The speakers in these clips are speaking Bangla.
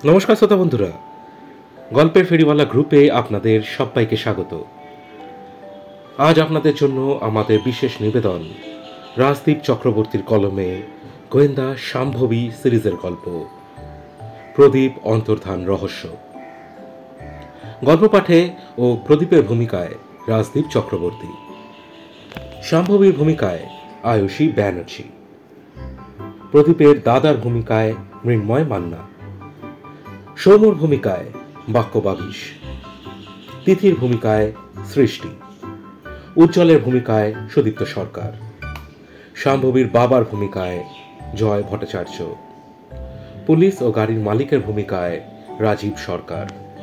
নমস্কার শ্রোতা বন্ধুরা, গল্পের ফেরিওয়ালা গ্রুপে আপনাদের সবাইকে স্বাগত। আজ আপনাদের জন্য আমাদের বিশেষ নিবেদন রাজদীপ চক্রবর্তীর কলমে গোয়েন্দা শাম্ভবী সিরিজের গল্প প্রদীপ অন্তর্ধান রহস্য। গল্প পাঠে ও প্রদীপের ভূমিকায় রাজদীপ চক্রবর্তী, শাম্ভবীর ভূমিকায় আয়ুষী ব্যানার্জি, প্রদীপের দাদার ভূমিকায় মৃন্ময় মান্না, সৌমুর ভূমিকায় বাক্যবাগীশ, তিথির ভূমিকায় সৃষ্টি, উজ্জ্বলের ভূমিকায় সুদীপ্ত সরকার, শাম্ভবীর বাবার ভূমিকায় জয় ভট্টাচার্য, পুলিশ ও গাড়ির মালিকের ভূমিকায় রাজীব সরকার।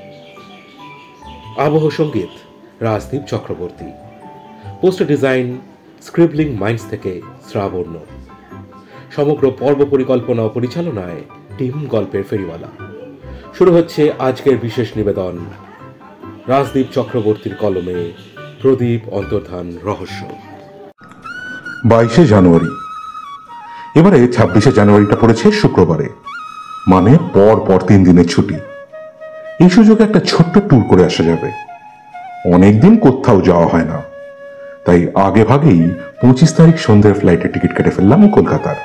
আবহ সঙ্গীত Rajdeep Chakraborty, poster design scribbling minds থেকে শ্রাবণ্য। সমগ্র পর্ব পরিকল্পনা ও পরিচালনায় টিম গল্পের ফেরিওয়ালা। শুরু হচ্ছে আজকের বিশেষ নিবেদন রাজদীপ চক্রবর্তীর কলমে প্রদীপ অন্তর্ধান রহস্য। 22শে জানুয়ারি। এবারে 26শে জানুয়ারিটা পড়েছে শুক্রবারে, মানে পর 3 দিনের ছুটি। এই সুযোগে একটা ছোট্ট ট্যুর করে আসা যাবে। অনেকদিন কোথাও যাওয়া হয় না, তাই আগে ভাগেই 25 তারিখ সন্ধ্যের ফ্লাইটের টিকিট কেটে ফেললাম কলকাতার।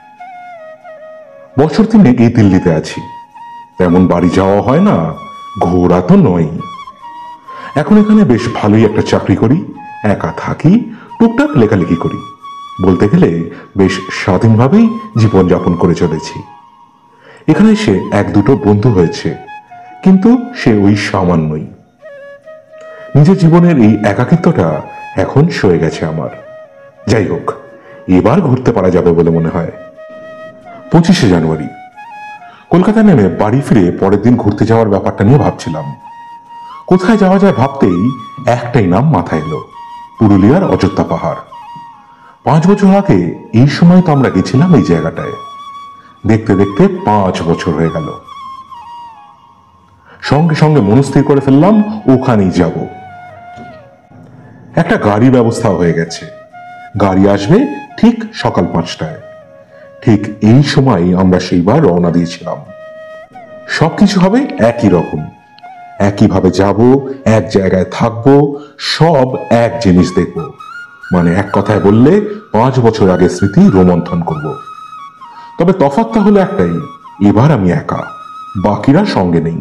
বছর 3 এই দিল্লিতে আছি, তেমন বাড়ি যাওয়া হয় না, ঘোরা তো নয়। এখন এখানে বেশ ভালোই একটা চাকরি করি, একা থাকি, টুকটাক লেখালেখি করি। বলতে গেলে বেশ স্বাধীনভাবেই জীবনযাপন করে চলেছি। এখানে এসে 1-2 বন্ধু হয়েছে, কিন্তু সে ওই সামান্যই। নিজের জীবনের এই একাকিত্বটা এখন সয়ে গেছে আমার। যাই হোক, এবার ঘুরতে পারা যাবে বলে মনে হয়। 25শে জানুয়ারি। কলকাতা নেমে বাড়ি ফিরে পরের দিন ঘুরতে যাওয়ার ব্যাপারটা নিয়ে ভাবছিলাম। কোথায় যাওয়া যায় ভাবতেই একটাই নাম মাথায় এলো, পুরুলিয়ার অযোধ্যা পাহাড়। 5 বছর আগে এই সময় তো আমরা গেছিলাম এই জায়গাটায়। দেখতে দেখতে 5 বছর হয়ে গেল। সঙ্গে সঙ্গে মনস্থির করে ফেললাম ওখানেই যাব। একটা গাড়ি ব্যবস্থা হয়ে গেছে। গাড়ি আসবে ঠিক সকাল 5টায়। ঠিক এই সময় আমরা সেইবার রওনা দিয়েছিলাম। সবকিছু হবে একই রকম, একইভাবে যাব, এক জায়গায় থাকবো, সব এক জিনিস দেখব। মানে এক কথায় বললে 5 বছর আগে স্মৃতি রোমন্থন করব। তবে তফাৎটা হলো একটাই, এবার আমি একা, বাকিরা সঙ্গে নেই।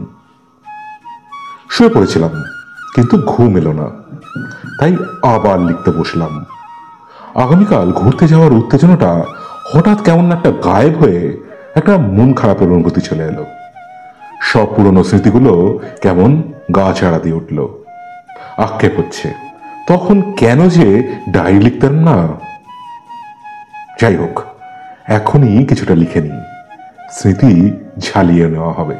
শুয়ে পড়েছিলাম, কিন্তু ঘুম এলো না, তাই আবার লিখতে বসলাম। আগামীকাল ঘুরতে যাওয়ার উত্তেজনাটা হঠাৎ কেমন একটা গায়েব হয়ে একটা মন খারাপের অনুভূতি চলে এলো। সব পুরনো স্মৃতিগুলো কেমন গা চাড়া দিয়ে উঠল। আক্ষেপ হচ্ছে, তখন কেন যে ডায়েরি লিখতাম না। যাই হোক, এখনই কিছুটা লিখে নিই, স্মৃতি ঝালিয়ে নেওয়া হবে।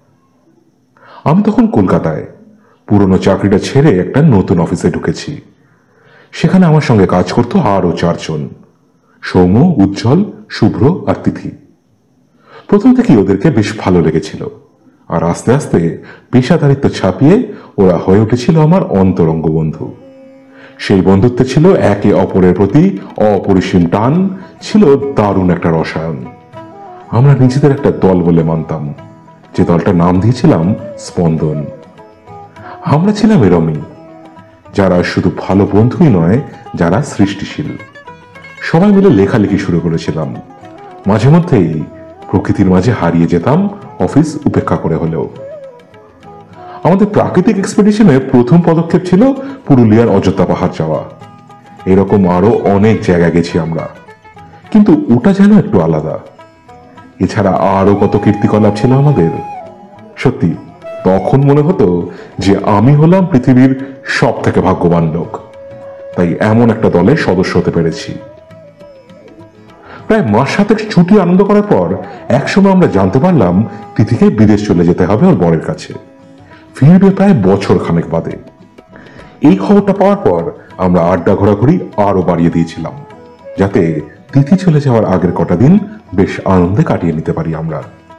আমি তখন কলকাতায় পুরনো চাকরিটা ছেড়ে একটা নতুন অফিসে ঢুকেছি। সেখানে আমার সঙ্গে কাজ করতো আরো 4 জন, সৌম্য, উজ্জ্বল, শুভ্র আর তিথি। প্রথম থেকেই ওদেরকে বেশ ভালো লেগেছিল, আর আস্তে আস্তে পেশাদারিত্ব ছাপিয়ে ওরা হয়ে উঠেছিল আমার অন্তরঙ্গ বন্ধু। সেই বন্ধুত্বে ছিল একে অপরের প্রতি অপরিসীম টান, ছিল দারুণ একটা রসায়ন। আমরা নিজেদের একটা দল বলে মানতাম, যে দলটার নাম দিয়েছিলাম স্পন্দন। আমরা ছিলাম এরমই, যারা শুধু ভালো বন্ধুই নয়, যারা সৃষ্টিশীল। সবাই মিলে লেখালেখি শুরু করেছিলাম। মাঝে মধ্যেই প্রকৃতির মাঝে হারিয়ে যেতাম, অফিস উপেক্ষা করে হলেও। আমাদের প্রাকৃতিক এক্সপেডিশনে প্রথম পদক্ষেপ ছিল পুরুলিয়ার অযোধ্যা পাহাড় যাওয়া। এরকম আরো অনেক জায়গায় গেছি আমরা, কিন্তু ওটা যেন একটু আলাদা। এছাড়া আরো কত কীর্তিকলাপ ছিল আমাদের। সত্যি তখন মনে হতো যে আমি হলাম পৃথিবীর সব থেকে ভাগ্যবান লোক, তাই এমন একটা দলের সদস্য হতে পেরেছি। প্রায় মাস 7 ছুটি আনন্দ করার পর একসময় আমরা জানতে পারলাম তিথিকে বিদেশ চলে যেতে হবে ওর বরের কাছে। ফিরবে প্রায় বছর খানেক বাদে। এই খবরটা পাওয়ার পর আমরা আড্ডা ঘোরাঘুরি আরো বাড়িয়ে দিয়েছিলাম, যাতে তিথি চলে যাওয়ার আগের কটা দিন বেশ আনন্দে কাটিয়ে নিতে পারি আমরা।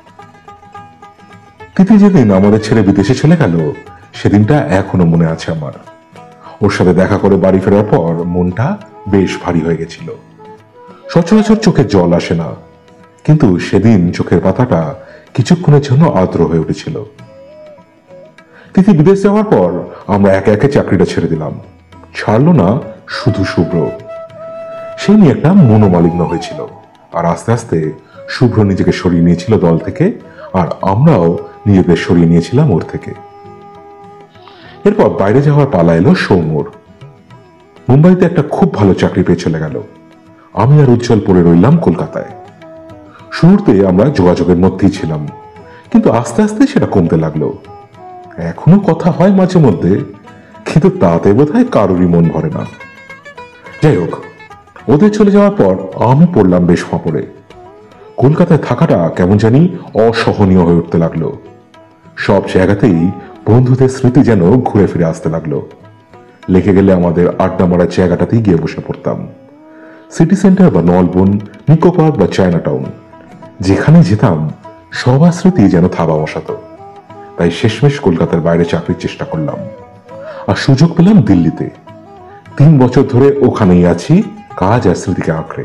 তিথি যেদিন আমাদের ছেড়ে বিদেশে চলে গেল, সেদিনটা এখনো মনে আছে আমার। ওর সাথে দেখা করে বাড়ি ফেরার পর মনটা বেশ ভারী হয়ে গেছিল। সচরাচর চোখে জল আসে না, কিন্তু সেদিন চোখের পাতাটা কিছুক্ষণের জন্য আদ্র হয়ে উঠেছিল। তিথি বিদেশ যাওয়ার পর আমরা একে একে চাকরিটা ছেড়ে দিলাম। ছাড়লো না শুধু শুভ্র, সেই নিয়ে একটা মনোমালিন্য হয়েছিল। আর আস্তে আস্তে শুভ্র নিজেকে সরিয়ে নিয়েছিল দল থেকে, আর আমরাও নিজেদের সরিয়ে নিয়েছিলাম ওর থেকে। এরপর বাইরে যাওয়ার পালা এলো সৌম্যর। মুম্বাইতে একটা খুব ভালো চাকরি পেয়ে চলে গেল। আমি আর উজ্জ্বল পড়ে রইলাম কলকাতায়। শুরুতে আমরা যোগাযোগের মধ্যেই ছিলাম, কিন্তু আস্তে আস্তে সেটা কমতে লাগলো। এখনো কথা হয় মাঝে মধ্যে, কিন্তু তাতে বোধহয় কারোরই মন ভরে না। যাই হোক, ওদের চলে যাওয়ার পর আমি পড়লাম বেশ ফাঁপড়ে। কলকাতায় থাকাটা কেমন জানি অসহনীয় হয়ে উঠতে লাগলো। সব জায়গাতেই বন্ধুদের স্মৃতি যেন ঘুরে ফিরে আসতে লাগলো। লেগে গেলে আমাদের আড্ডা মারার জায়গাটাতেই গিয়ে বসে পড়তাম। সিটি সেন্টার বা নলবন, নিকো পার্ক বা চায়না টাউন, যেখানে যেতাম সবার স্মৃতি যেন থাবা বসাতো। তাই শেষমেশ কলকাতার বাইরে চাকরির চেষ্টা করলাম, আর সুযোগ পেলাম দিল্লিতে। 3 বছর ধরে ওখানেই আছি, কাজ আর স্মৃতিকে আঁকড়ে।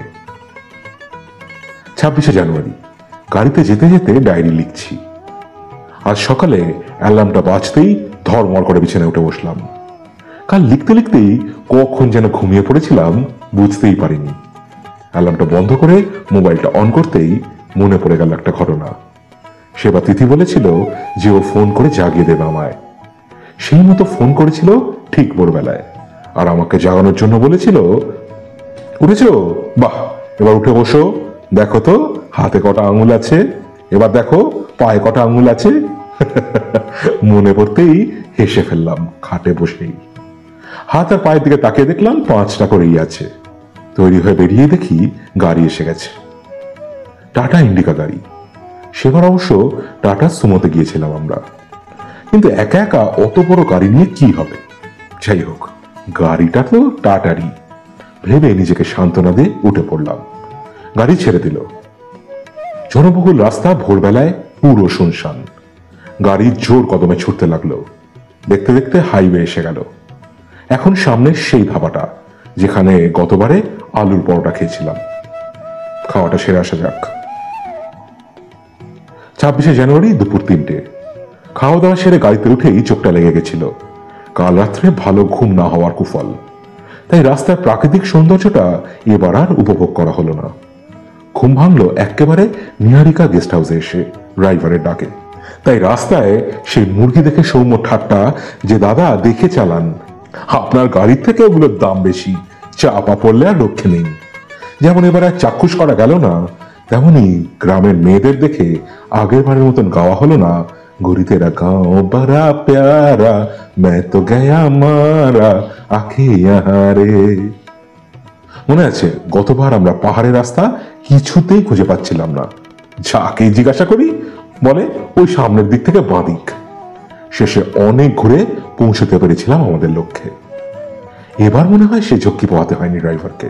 26শে জানুয়ারি, গাড়িতে যেতে যেতে ডায়েরি লিখছি। আজ সকালে অ্যালার্মটা বাজতেই ধড়মড় করে বিছানায় উঠে বসলাম। কাল লিখতে লিখতেই কখন যেন ঘুমিয়ে পড়েছিলাম বুঝতেই পারিনি। অ্যালার্মটা বন্ধ করে মোবাইলটা অন করতেই মনে পড়ে গেল একটা ঘটনা। সেবার তিথি বলেছিল যে ও ফোন করে জাগিয়ে দেবে আমায়। সেই মতো ফোন করেছিল ঠিক ভোরবেলায়, আর আমাকে জাগানোর জন্য বলেছিল, উঠেছো? বাহ, এবার উঠে বসো, দেখো তো হাতে কটা আঙুল আছে, এবার দেখো পায়ে কটা আঙুল আছে। মনে পড়তেই হেসে ফেললাম খাটে বসেই। হাত আর পায়ের দিকে তাকিয়ে দেখলাম 5টা করেই আছে। তৈরি হয়ে বেরিয়ে দেখি গাড়ি এসে গেছে, টাটা ইন্ডিকা গাড়ি। সেবার অবশ্য টাটা সুমোতে গিয়েছিলাম আমরা, কিন্তু একা একা অত বড় গাড়ি নিয়ে কি হবে। যাই হোক, গাড়িটা তো টাটারই ভেবে নিজেকে সান্ত্বনা দিয়ে উঠে পড়লাম। গাড়ি ছেড়ে দিল। জনবহুল রাস্তা, ভোরবেলায় পুরো শুনশান। গাড়ি জোর কদমে ছুটতে লাগলো। দেখতে দেখতে হাইওয়ে এসে গেল। এখন সামনে সেই ধাবাটা যেখানে গতবারে আলুর পরোটা খেয়েছিলাম। খাওয়াটা সেরে আসা যাক। 26শে জানুয়ারি দুপুর 3টে। খাওয়া দাওয়া সেরে গাড়িতে উঠেই চোখটা লেগে গেছিল। কাল রাত্রে ভালো ঘুম না হওয়ার কুফল, তাই রাস্তার প্রাকৃতিক সৌন্দর্যটা এবার আর উপভোগ করা হলো না। ঘুম ভাঙলো একেবারে নিহারিকা গেস্ট হাউসে এসে ড্রাইভারের ডাকে। তাই রাস্তায় সেই মুরগি দেখে সৌম্য ঠাট্টা, যে দাদা দেখে চালান, আপনার গাড়ির থেকে ওগুলোর দাম বেশি, চাপা পড়লে আর রক্ষে নেই। যেমন এবার আর চাক্ষুষ করা গেল না, তেমনি গ্রামের মেয়েদের দেখে আগের বারের মতন গাওয়া হলো না, গোরি তেরা গাঁও বড়া প্যারা, मैं तो गया मारा आखे यहाँ রে। মনে আছে গতবার আমরা পাহাড়ের রাস্তা কিছুতেই খুঁজে পাচ্ছিলাম না। যাকে জিজ্ঞাসা করি বলে ওই সামনের দিক থেকে বাঁ দিক। শেষে অনেক ঘুরে পৌঁছতে পেরেছিলাম আমাদের লক্ষ্যে। এবার মনে হয় সে ঝক্কি পোহাতে হয়নি ড্রাইভারকে।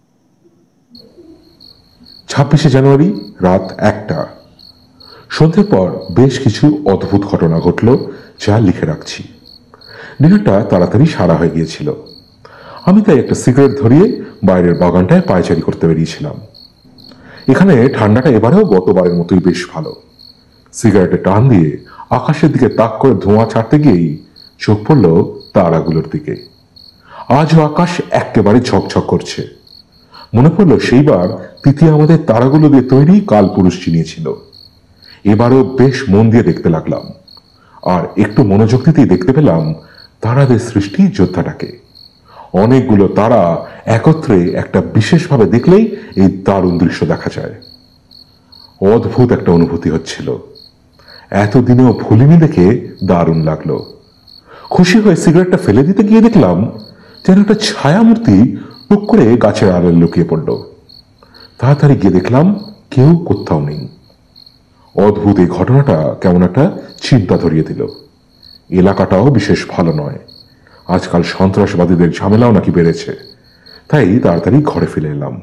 26শে জানুয়ারি রাত 1টা। সন্ধ্যের পর বেশ কিছু অদ্ভুত ঘটনা ঘটল, যা লিখে রাখছি। ডিনারটা তাড়াতাড়ি সারা হয়ে গিয়েছিল। আমি তাই একটা সিগারেট ধরিয়ে বাইরের বাগানটায় পায়চারি করতে বেরিয়েছিলাম। এখানে ঠান্ডাটা এবারেও গতবারের মতোই বেশ ভালো। সিগারেটে টান দিয়ে আকাশের দিকে তাক করে ধোঁয়া ছাড়তে গিয়েই চোখ পড়ল তারাগুলোর দিকে। আজও আকাশ একেবারে ঝকঝক করছে। মনে পড়লো সেইবার তিথি আমাদের তারাগুলো দিয়ে তৈরি কালপুরুষ চিনিয়েছিল। এবারও বেশ মন দিয়ে দেখতে লাগলাম, আর একটু মনোযোগ দিতেই দেখতে পেলাম তারাদের সৃষ্টি যোদ্ধাটাকে। অনেকগুলো তারা একত্রে একটা বিশেষভাবে দেখলেই এই দারুণ দৃশ্য দেখা যায়। অদ্ভুত একটা অনুভূতি হচ্ছিল, এতদিনেও ভুলিনি দেখে দারুণ লাগলো। খুশি হয়ে সিগারেটটা ফেলে দিতে গিয়ে দেখলাম যেন একটা ছায়ামূর্তি টুক করে গাছের আড়ালে লুকিয়ে পড়ল। তাড়াতাড়ি গিয়ে দেখলাম কেউ কোথাও নেই। অদ্ভুত এই ঘটনাটা কেমন একটা চিন্তা ধরিয়ে দিল। এলাকাটাও বিশেষ ভালো নয়, আজকাল সন্ত্রাসবাদীদের ঝামেলাও নাকি বেড়েছে। তাই তাড়াতাড়ি ঘরে ফিরে এলাম।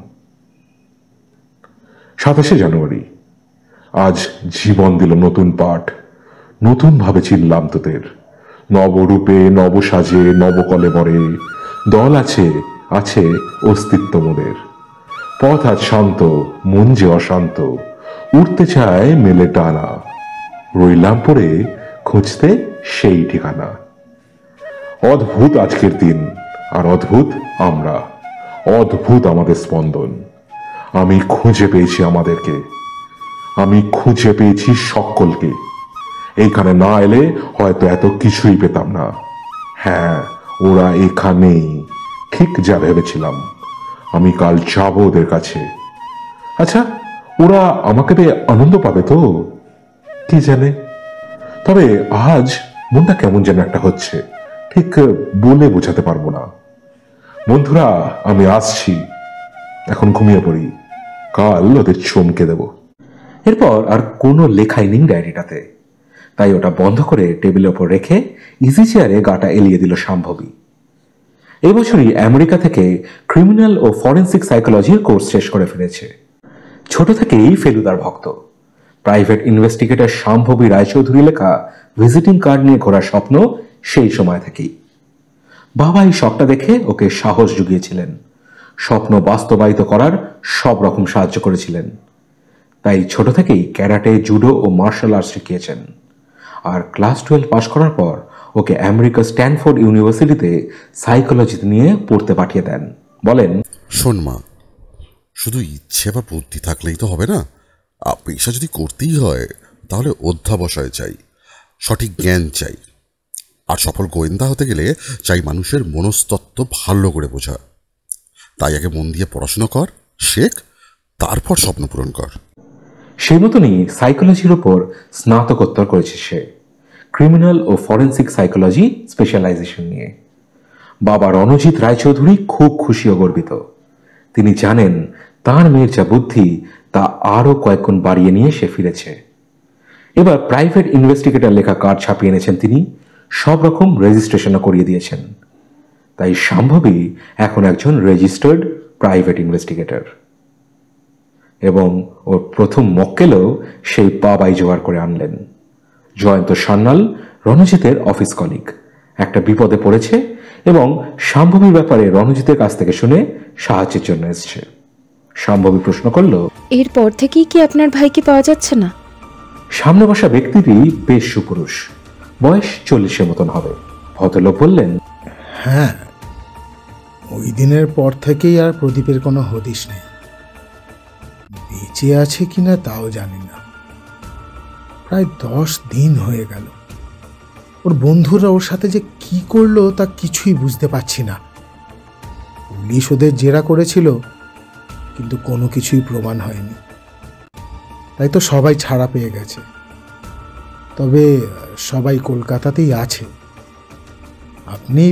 27শে জানুয়ারি। আজ জীবন দিল নতুন পাঠ। নতুন ভাবে চিনলাম তোদের। নবরূপে নবসাজে নবকলে বরে, দল আছে আছে অস্তিত্ব মোদের। পথ আজ শান্ত, মন যে অশান্ত, উঠতে চায় মেলে টানা, রইলাম পড়ে খুঁজতে সেই ঠিকানা। অদ্ভুত আজকের দিন, আর অদ্ভুত আমরা, অদ্ভুত আমাদের স্পন্দন। আমি খুঁজে পেয়েছি আমাদেরকে, আমি খুঁজে পেয়েছি সকলকে। এইখানে না এলে হয়তো এত কিছুই পেতাম না। হ্যাঁ, ওরা এখানেই, ঠিক যা ভেবেছিলাম। আমি কাল যাব ওদের কাছে। আচ্ছা, ওরা আমাকে পেয়ে আনন্দ পাবে তো, কি জানে। তবে আজ মনটা কেমন যেন একটা হচ্ছে, ঠিক বলে বোঝাতে পারবো না। বন্ধুরা, আমি আসছি, এখন ঘুমিয়ে পড়ি, কাল ওদের চমকে দেব। এরপর আর কোনো লেখাই নেই ডায়েরিটাতে, তাই ওটা বন্ধ করে টেবিলের ওপর রেখে ইজি চেয়ারে গাটা এলিয়ে দিল শাম্ভবী। এই বছরই আমেরিকা থেকে ক্রিমিনাল ও ফরেন্সিক সাইকোলজির কোর্স শেষ করে ফিরেছে। ছোট থেকেই ফেলুদার ভক্ত। প্রাইভেট ইনভেস্টিগেটর শাম্ভবী রায়চৌধুরী লেখা ভিজিটিং কার্ড নিয়ে ঘোরার স্বপ্ন সেই সময় থেকেই। বাবা এই শখটা দেখে ওকে সাহস জুগিয়েছিলেন, স্বপ্ন বাস্তবায়িত করার সব রকম সাহায্য করেছিলেন। তাই ছোট থেকেই ক্যারাটে, জুডো ও মার্শাল আর্টস শিখিয়েছেন। আর ক্লাস 12 পাশ করার পর ওকে আমেরিকার স্ট্যানফোর্ড ইউনিভার্সিটিতে সাইকোলজি নিয়ে পড়তে পাঠিয়ে দেন। বলেন, শোন মা, শুধু ইচ্ছে বা বুদ্ধি থাকলেই তো হবে না। পেশা যদি করতেই হয় তাহলে অধ্যাবসায় চাই, সঠিক জ্ঞান চাই। আর সফল গোয়েন্দা হতে গেলে চাই মানুষের মনস্তত্ত্ব ভালো করে বোঝা। তাই আগে মন দিয়ে পড়াশোনা কর, শেখ, তারপর স্বপ্ন পূরণ কর। সেই মতনই সাইকোলজির ওপর স্নাতকোত্তর করেছে সে, ক্রিমিনাল ও ফরেন্সিক সাইকোলজি স্পেশালাইজেশন নিয়ে। বাবা রণজিৎ রায়চৌধুরী খুব খুশি ও গর্বিত। তিনি জানেন তার মেয়ের যা বুদ্ধি তা আরও কয়েক গুণ বাড়িয়ে নিয়ে সে ফিরেছে। এবার প্রাইভেট ইনভেস্টিগেটর লেখা কার্ড ছাপিয়ে এনেছেন তিনি, সব রকম রেজিস্ট্রেশনও করিয়ে দিয়েছেন। তাই শাম্ভবী এখন একজন রেজিস্টার্ড প্রাইভেট ইনভেস্টিগেটর। এবং ওর প্রথম মক্কেলও সেই বাবাই জোগাড় করে আনলেন। জয়ন্ত সান্যাল, রণজিতের অফিস কলিগ, একটা বিপদে পড়েছে এবং শাম্ভবীর ব্যাপারে রণজিতের কাছ থেকে শুনে সাহায্যের জন্য এসছে। শাম্ভবী প্রশ্ন করল, এরপর থেকেই কি আপনার ভাইকে পাওয়া যাচ্ছে না? সামনে বসা ব্যক্তিটি বেশ সুপুরুষ, বয়স 40-এর মতন হবে। ভদ্রলোক বললেন, হ্যাঁ, ওই দিনের পর থেকেই আর প্রদীপের কোনো হদিশ নেই। বেঁচে আছে কিনা তাও জানি না। প্রায় 10 দিন হয়ে গেল। ওর বন্ধুরা ওর সাথে যে কি করলো তা কিছুই বুঝতে পারছি না। পুলিশ ওদের জেরা করেছিল, কিন্তু কোনো কিছুই প্রমাণ হয়নি। তাই তো সবাই ছাড়া পেয়ে গেছে। তবে সবাই কলকাতাতেই আছে। আপনি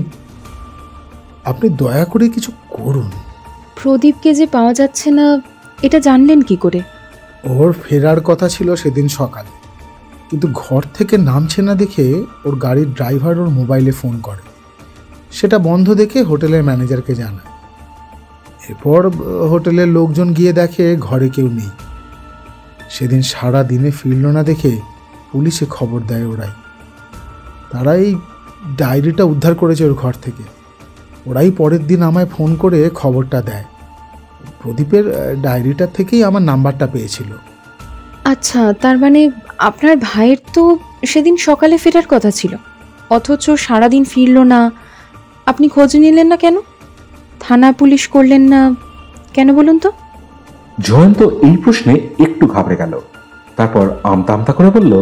আপনি দয়া করে কিছু করুন। প্রদীপকে যে পাওয়া যাচ্ছে না এটা জানলেন কি করে? ওর ফেরার কথা ছিল সেদিন সকালে, কিন্তু ঘর থেকে নামছে না দেখে ওর গাড়ির ড্রাইভার ওর মোবাইলে ফোন করে। সেটা বন্ধ দেখে হোটেলের ম্যানেজারকে জানায়। এরপর হোটেলের লোকজন গিয়ে দেখে ঘরে কেউ নেই। সেদিন সারা দিনে ফিরল না দেখে পুলিশে খবর দেয় ওরাই। তারা এই ডায়েরিটা উদ্ধার করেছে ওর ঘর থেকে। ওরাই পরের দিন আমায় ফোন করে খবরটা দেয়। প্রদীপের ডায়েরিটার থেকেই আমার নাম্বারটা পেয়েছিল। আচ্ছা, তার মানে আপনার ভাইয়ের তো সেদিন সকালে ফেরার কথা ছিল, অথচ সারাদিন ফিরল না। আপনি খোঁজ নিলেন না কেন? থানা পুলিশ করলেন না কেন বলুন তো? জয়ন্ত এই প্রশ্নে একটু ঘাবড়ে গেল। তারপর আমতা আমতা করে বলল,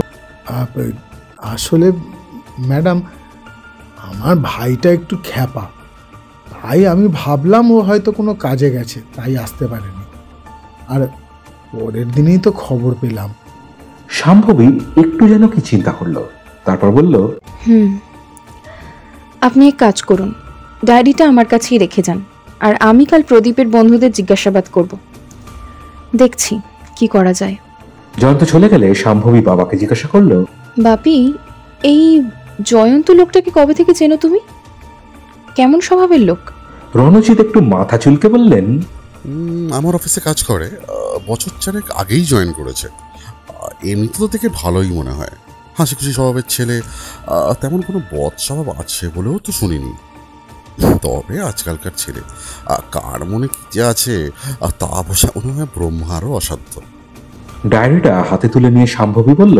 আসলে ম্যাডাম, আমার ভাইটা একটু খ্যাপা। তাই আমি ভাবলাম ও হয়তো কোনো কাজে গেছে, তাই আসতে পারেনি। আর পরের দিনেই তো খবর পেলাম। শাম্ভবী একটু যেন কি চিন্তা করলো, তারপর বলল, আপনি এক কাজ করুন, ডায়েরিটা আমার কাছেই রেখে যান, আর আমি কাল প্রদীপের বন্ধুদের জিজ্ঞাসাবাদ করব। দেখছি কি করা যায়। জয়ন্ত চলে গেলে শাম্ভবী বাবাকে জিজ্ঞাসা করলো, বাপি, এই জয়ন্ত লোকটাকে কবে থেকে চেনো তুমি? কেমন স্বভাবের লোক? রণজিৎ একটু মাথা চুলকে বললেন, আমার অফিসে কাজ করে, বছর 4 আগেই জয়েন করেছে। এমনিতে তো দেখে ভালোই মনে হয়, হাসি খুশি স্বভাবের ছেলে। তেমন কোনো বদ স্বভাব আছে বলেও তো শুনিনি। তবে আজকালকার ছেলে কার মনে কি যে আছে তা বোঝা মনে হয় ব্রহ্মারও অসাধ্য। ডায়েরিটা হাতে তুলে নিয়ে শাম্ভবী বলল,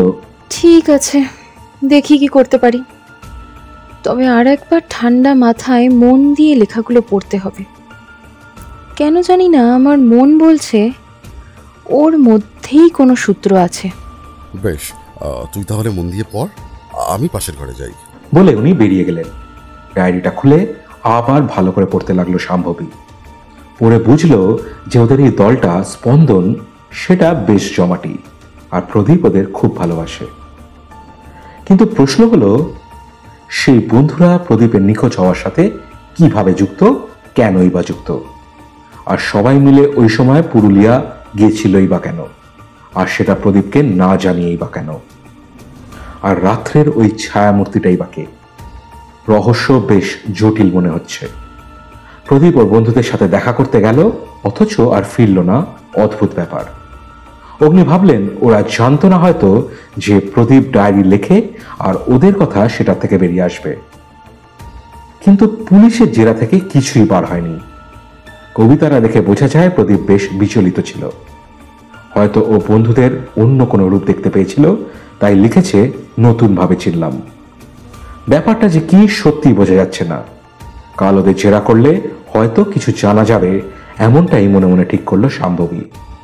ঠিক আছে, দেখি কি করতে পারি। তবে আর একবার ঠান্ডা মাথায় মন দিয়ে লেখাগুলো পড়তে হবে। কেন জানি না আমার মন বলছে ওর মধ্যেই কোনো সূত্র আছে। বেশ, তুই তাহলে মন দিয়ে পড়, আমি পাশের ঘরে যাই। বলে উনি বেরিয়ে গেলেন। ডায়েরিটা খুলে আবার ভালো করে পড়তে লাগলো শাম্ভবী। পড়ে বুঝলো যে ওদের এই দলটা স্পন্দন সেটা বেশ জমাটি, আর প্রদীপ ওদের খুব ভালোবাসে। কিন্তু প্রশ্ন হলো, সেই বন্ধুরা প্রদীপের নিখোঁজ হওয়ার সাথে কিভাবে যুক্ত, কেনই বা যুক্ত, আর সবাই মিলে ওই সময় পুরুলিয়া গিয়েছিলই বা কেন, আর সেটা প্রদীপকে না জানিয়েই বা কেন, আর রাত্রের ওই ছায়ামূর্তিটাই বা কে? রহস্য বেশ জটিল মনে হচ্ছে। প্রদীপ ওর বন্ধুদের সাথে দেখা করতে গেল, অথচ আর ফিরল না। অদ্ভুত ব্যাপার। অগ্নি ভাবলেন ওরা জানতো না হয়তো যে প্রদীপ ডায়েরি লেখে আর ওদের কথা সেটা থেকে বেরিয়ে আসবে। কিন্তু পুলিশের জেরা থেকে কিছুই বার হয়নি। কবিতারা দেখে বোঝা যায় প্রদীপ বেশ বিচলিত ছিল। হয়তো ও বন্ধুদের অন্য কোনো রূপ দেখতে পেয়েছিল, তাই লিখেছে নতুন ভাবে চিনলাম। ব্যাপারটা যে কি সত্যি বোঝা যাচ্ছে না। কাল ওদের জেরা করলে হয়তো কিছু জানা যাবে, এমনটাই মনে মনে ঠিক করলো শাম্ভবী।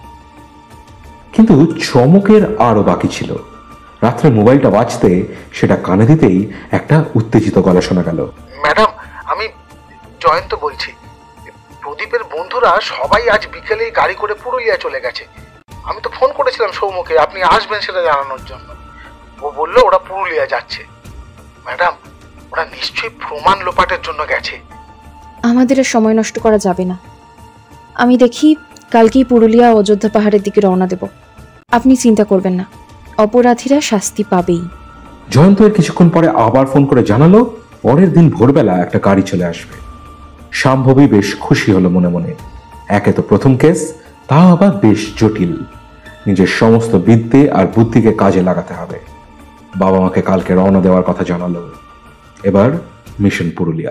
কিন্তু চমকের আরো বাকি ছিল। রাত্রে মোবাইলটা বাজতে সেটা কানে দিতেই একটা উত্তেজিত গলা শোনা গেল। ম্যাডাম, আমি জয়ন্ত বলছি। প্রদীপের বন্ধুরা সবাই আজ বিকেলেই গাড়ি করে পুরুলিয়া চলে গেছে। আমি তো ফোন করেছিলাম সৌমকে আপনি আসবেন সেটা জানানোর জন্য। ও বললো ওরা পুরুলিয়া যাচ্ছে। ম্যাডাম, ওরা নিশ্চয়ই প্রমাণ লোপাটের জন্য গেছে। আমাদের আর সময় নষ্ট করা যাবে না। আমি দেখি কালকেই পুরুলিয়া অযোধ্যা পাহাড়ের দিকে রওনা দেব। আপনি চিন্তা করবেন না, অপরাধীরা শাস্তি পাবেই। জয়ন্ত এর কিছুক্ষণ পরে আবার ফোন করে জানালো পরের দিন ভোরবেলা একটা গাড়ি চলে আসবে। শাম্ভবী বেশ খুশি হলো মনে মনে। একে তো প্রথম কেস, তাও আবার বেশ জটিল। নিজের সমস্ত বিদ্যে আর বুদ্ধিকে কাজে লাগাতে হবে। বাবা মাকে কালকে রওনা দেওয়ার কথা জানালো। এবার মিশন পুরুলিয়া।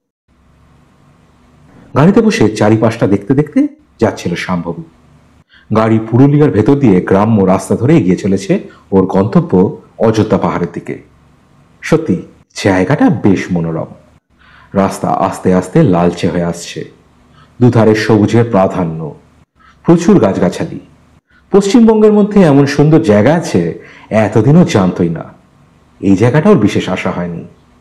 গাড়িতে বসে চারিপাশটা দেখতে দেখতে যাচ্ছিল শাম্ভবী। গাড়ি পুরুলিয়ার ভেতর দিয়ে গ্রাম্য রাস্তা ধরে এগিয়ে চলেছে ওর গন্তব্য অযোধ্যা পাহাড়ের দিকে। সত্যি জায়গাটা বেশ মনোরম। রাস্তা আস্তে আস্তে লালচে হয়ে আসছে। দুধারে সবুজের প্রাধান্য, প্রচুর গাছগাছালি। পশ্চিমবঙ্গের মধ্যে এমন সুন্দর জায়গা আছে এতদিনও জানতই না। এই জায়গাটা ওর বিশেষ আশা হয়নি।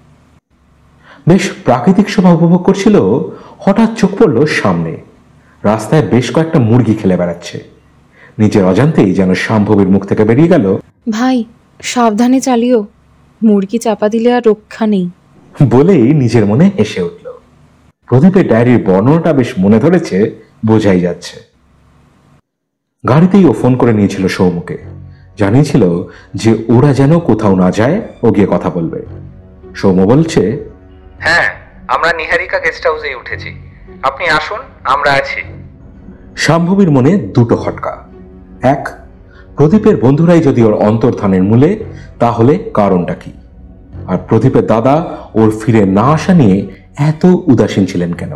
বেশ প্রাকৃতিক শোভা উপভোগ করছিল। হঠাৎ চোখ পড়ল সামনে। রাস্তায় বেশ কয়েকটা মুরগি খেলে বেড়াচ্ছে। নিজের অজান্তেই যেন শাম্ভবীর মুখ থেকে বেরিয়ে গেল, ভাই সাবধানে চালিও, মুরগি চাপা দিলে আর রক্ষা নেই। বলেই নিজের মনে হেসে উঠল। প্রদীপের ডায়েরির বর্ণনাটা বেশ মনে ধরেছে, বোঝাই যাচ্ছে। গাড়িতেই ও ফোন করে নিয়েছিল সৌমকে। জানিয়েছিল যে ওরা যেন কোথাও না যায়, ও গিয়ে কথা বলবে। সৌম বলছে, হ্যাঁ, আমরা নিহারিকা গেস্ট হাউসে উঠেছি, আপনি আসুন, আমরা আছি। শাম্ভবীর মনে দুটো খটকা। এক, প্রদীপের বন্ধুরাই যদি ওর অন্তর্ধানের মূলে, তাহলে কারণটা কি? আর প্রদীপের দাদা ওর ফিরে না আসা নিয়ে এত উদাসীন ছিলেন কেন?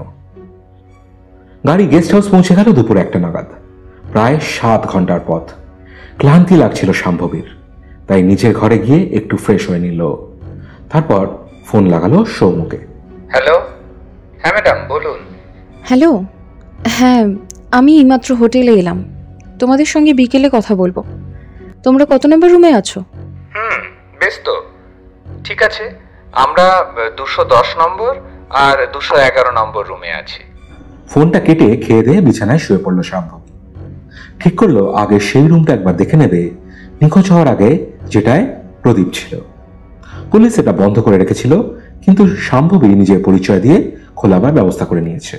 গাড়ি গেস্ট হাউস পৌঁছে গেল দুপুর 1টা নাগাদ। প্রায় 7 ঘন্টার পথ। ক্লান্তি লাগছিল শাম্ভবীর, তাই নিজের ঘরে গিয়ে একটু ফ্রেশ হয়ে নিল। তারপর ফোন লাগালো সৌমকে। হ্যালো। হ্যাঁ ম্যাডাম, বলুন। হ্যালো, হ্যাঁ আমি এইমাত্র হোটেলে এলাম। তোমাদের সঙ্গে বিকেলে কথা বলবো। তোমরা কত নম্বর রুমে আছো? বেশ তো, ঠিক আছে। আমরা 210 নম্বর আর 211 নম্বর রুমে আছি। ফোনটা কেটে খেয়ে দিয়ে বিছানায় শুয়ে পড়লো শাম্ভবী। ঠিক করলো আগে সেই রুমটা একবার দেখে নেবে, নিখোঁজ হওয়ার আগে যেটায় প্রদীপ ছিল। পুলিশ এটা বন্ধ করে রেখেছিল, কিন্তু শাম্ভবী নিজের পরিচয় দিয়ে খোলাবার ব্যবস্থা করে নিয়েছে।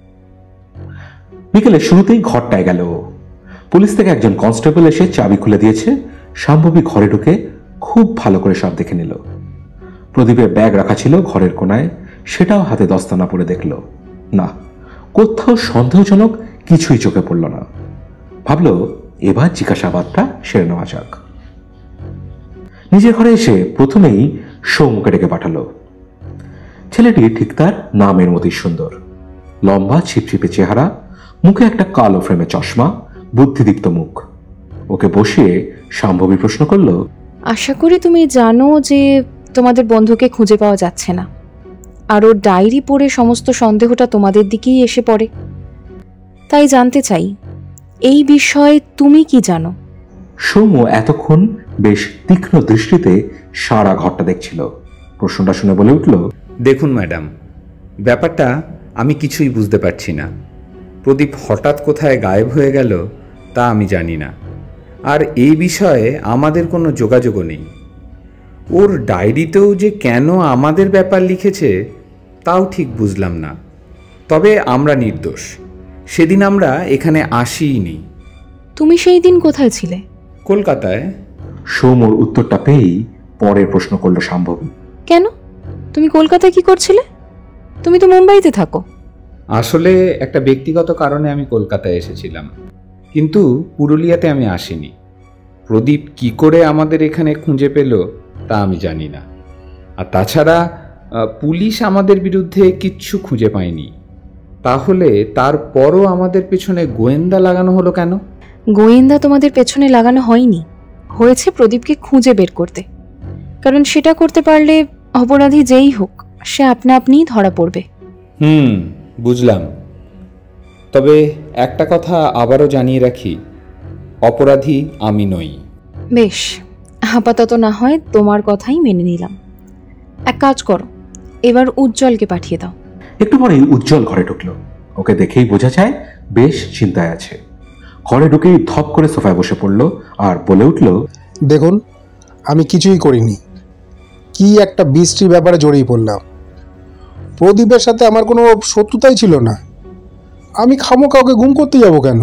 বিকেলে শুরুতেই ঘরটায় গেল। পুলিশ থেকে একজন কনস্টেবল এসে চাবি খুলে দিয়েছে। শাম্ভবী ঘরে ঢুকে খুব ভালো করে সব দেখে নিল। প্রদীপের ব্যাগ রাখা ছিল ঘরের কোনায়, সেটাও হাতে দস্তানা পরে দেখল। না, কোথাও সন্দেহজনক কিছুই চোখে পড়ল না। ভাবল এবার জিজ্ঞাসাবাদটা সেরে নেওয়া যাক। নিজের ঘরে এসে প্রথমেই সৌমকে ডেকে পাঠালো। ছেলেটি ঠিক তার নামের মতোই সুন্দর। লম্বা ছিপছিপে চেহারা, মুখে একটা কালো ফ্রেমে চশমা, বুদ্ধিদীপ্ত মুখ। ওকে বসিয়ে শাম্ভবী প্রশ্ন করল, আশা করি তুমি জানো যে তোমাদের বন্ধুকে খুঁজে পাওয়া যাচ্ছে না, আর ওর ডায়েরি পড়ে সমস্ত সন্দেহটা তোমাদের দিকেই এসে পড়ে। তাই জানতে চাই, এই বিষয়ে তুমি কি জানো? সৌম্য এতক্ষণ বেশ তীক্ষ্ণ দৃষ্টিতে সারা ঘরটা দেখছিল। প্রশ্নটা শুনে বলে উঠল, দেখুন ম্যাডাম, ব্যাপারটা আমি কিছুই বুঝতে পারছি না। প্রদীপ হঠাৎ কোথায় গায়েব হয়ে গেল তা আমি জানি না, আর এই বিষয়ে আমাদের কোনো যোগাযোগও নেই। ওর ডায়েরিতেও যে কেন আমাদের ব্যাপার লিখেছে তাও ঠিক বুঝলাম না। তবে আমরা নির্দোষ, সেদিন আমরা এখানে আসিনি। তুমি সেই দিন কোথায় ছিলে? কলকাতায়। সৌম্যর উত্তরটা পেয়েই পরের প্রশ্ন করল শাম্ভবী। কেন? তুমি কলকাতায় কি করছিলে? তুমি তো মুম্বাইতে থাকো। আসলে একটা ব্যক্তিগত কারণে আমি কলকাতায় এসেছিলাম, কিন্তু পুরুলিয়াতে আমি আসিনি। প্রদীপ কি করে আমাদের এখানে খুঁজে পেল তা আমি জানি না। আর তাছাড়া পুলিশ আমাদের বিরুদ্ধে কিচ্ছু খুঁজে পায়নি। তাহলে তারপরও আমাদের পেছনে গোয়েন্দা লাগানো হলো কেন? গোয়েন্দা তোমাদের পেছনে লাগানো হয়নি, হয়েছে প্রদীপকে খুঁজে বের করতে। কারণ সেটা করতে পারলে অপরাধী যেই হোক সে আপনা আপনিই ধরা পড়বে। বুঝলাম। তবে একটা কথা আবারও জানিয়ে রাখি, অপরাধী আমি নই। বেশ, আপাতত না হয় তোমার কথাই মেনে নিলাম। এক কাজ করো, এবার উজ্জ্বলকে পাঠিয়ে দাও। একটু পরেই উজ্জ্বল ঘরে ঢুকলো। ওকে দেখেই বোঝা যায় বেশ চিন্তায় আছে। ঘরে ঢুকেই ধপ করে সোফায় বসে পড়ল আর বলে উঠল, দেখুন, আমি কিছুই করিনি। কি একটা বৃষ্টির ব্যাপারে জড়িয়ে পড়লাম। প্রদীপের সাথে আমার কোনো শত্রুতাই ছিল না। আমি খামোখা ওকে গুম করতে যাব কেন?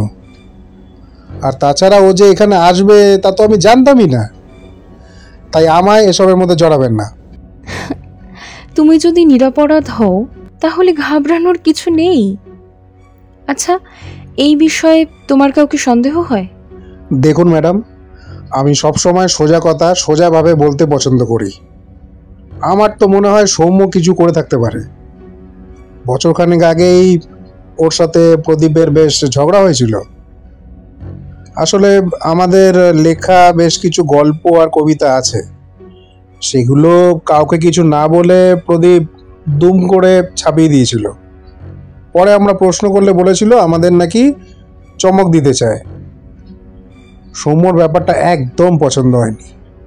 আর তাছাড়া ও যে এখানে আসবে তা তো আমি জানতামই না। তাই আমায় এসবের মধ্যে জড়াবেন না। তুমি যদি নিরপরাধ হও তাহলে ঘাবড়ানোর কিছু নেই। আচ্ছা, এই বিষয়ে তোমার কাউকে সন্দেহ হয়? দেখুন ম্যাডাম, আমি সবসময় সোজা কথা সোজাভাবে বলতে পছন্দ করি। আমার তো মনে হয় সৌম্য কিছু করে থাকতে পারে। বছরখানেক আগেই ওর সাথে প্রদীপের বেশ ঝগড়া হয়েছিল। আসলে আমাদের লেখা বেশ কিছু গল্প আর কবিতা আছে, সেগুলো কাউকে কিছু না বলে প্রদীপ দুম করে ছাপিয়ে দিয়েছিল। পরে আমরা প্রশ্ন করলে বলেছিল আমাদের নাকি চমক দিতে চায়। সৌম্যর ব্যাপারটা একদম পছন্দ হয়নি,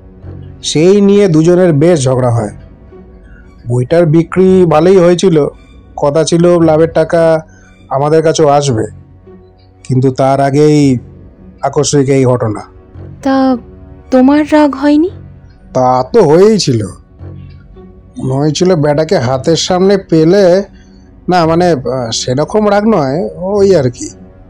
সেই নিয়ে দুজনের বেশ ঝগড়া হয়। বইটার বিক্রি ভালোই হয়েছিল, কথা ছিল লাভের টাকা আমাদের কাছেও আসবে, কিন্তু তার আগেই আকস্মিক এই ঘটনা। তা তোমার রাগ হয়নি? তা তো হয়েই ছিল। মনে হয়েছিল ব্যাটাকে হাতের সামনে পেলে, না মানে সেরকম রাগ নয়, ওই আর কি।